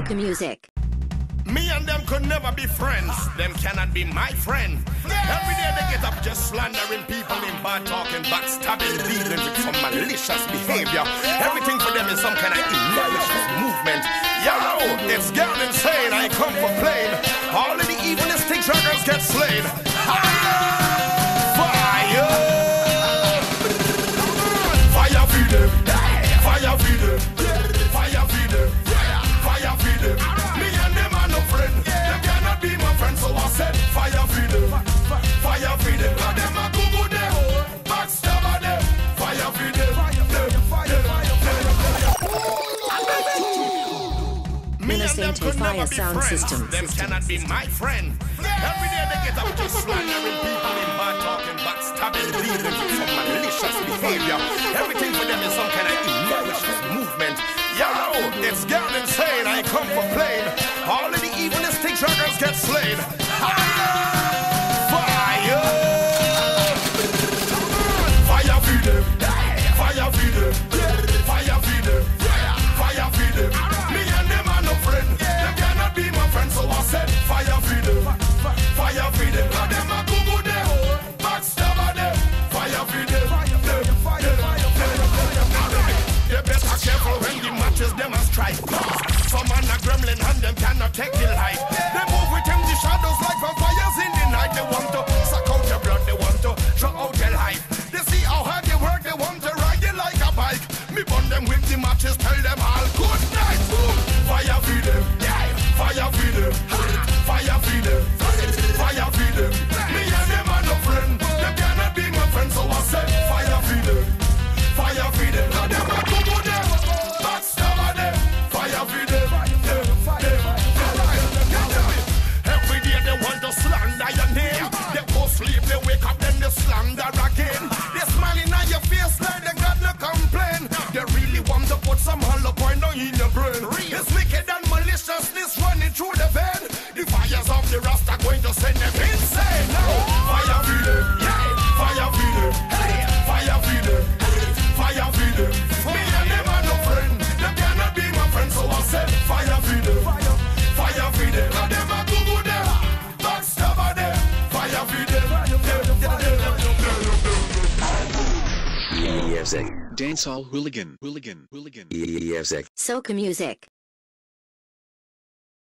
Soca music. Me and them could never be friends. Them cannot be my friend. Every day they get up just slandering people in bad talking, backstabbing, dealing with some malicious behavior. Everything for them is some kind of malicious movement. Yo, it's girl insane. I come for plain. All of the evilistic druggers get slain. Fire! Fire feed them. Fire feed them. Fire feed them. Fire feed them. Me and them are no friend. They cannot be my friend, so I said fire feed them. Fire feed them. Let them a go them. Backstabber them. Fire feed them. Minnesota Fire Sound System. Them cannot be my friend. Every day they get up just slandering people in bad talking, backstabbing, dealing with some malicious behavior. Everything for them is some kind of malicious movement. Yo, it's girl insane. I come for plain. All of the evilistic druggers get slain. Fire! Fire! Fire feed them. Fire feed them. Fire feed them. Fire feed them. Me and them are no friend. They cannot be my friend, so I said fire feed them. Fire feed them. Let them a go them. Backstabber them. Fire feed them. You better careful when the matches them a strike. Some man a gremlin and them cannot take the light. They move with them the shadows like vampires in the night. They want to suck out your blood. They want to draw out your life. They see how hard they work. They want to ride you like a bike. Me burn them with the matches. Tell them all good night. Boom. Fire feed them. Yeah. Fire feed them. Fire feed them. Fire feed them. Me and them are no friend. They cannot be my friend, so I said fire feed them. Fire feed them. Let them a go them. Backstabber them. Fire feed them. Every day they want to slander your name. They go sleep, they wake up, then they slander again. They smile in your face like they got no complain. They really want to put some hollow point on in your brain. It's wicked and maliciousness running through the vein. The fires of the Rasta going to send them insane. Now, fire feed them. Yeah, fire feed them. Hey, fire feed them. Fire feed them. Me and them are no friend. They cannot be my friend, so I said fire feed them. Fire feed them. Let them a go them. Backstabber them. Fire feed them. E S A Dancehall Hooligan Hooligan Hooligan E S A Soca music.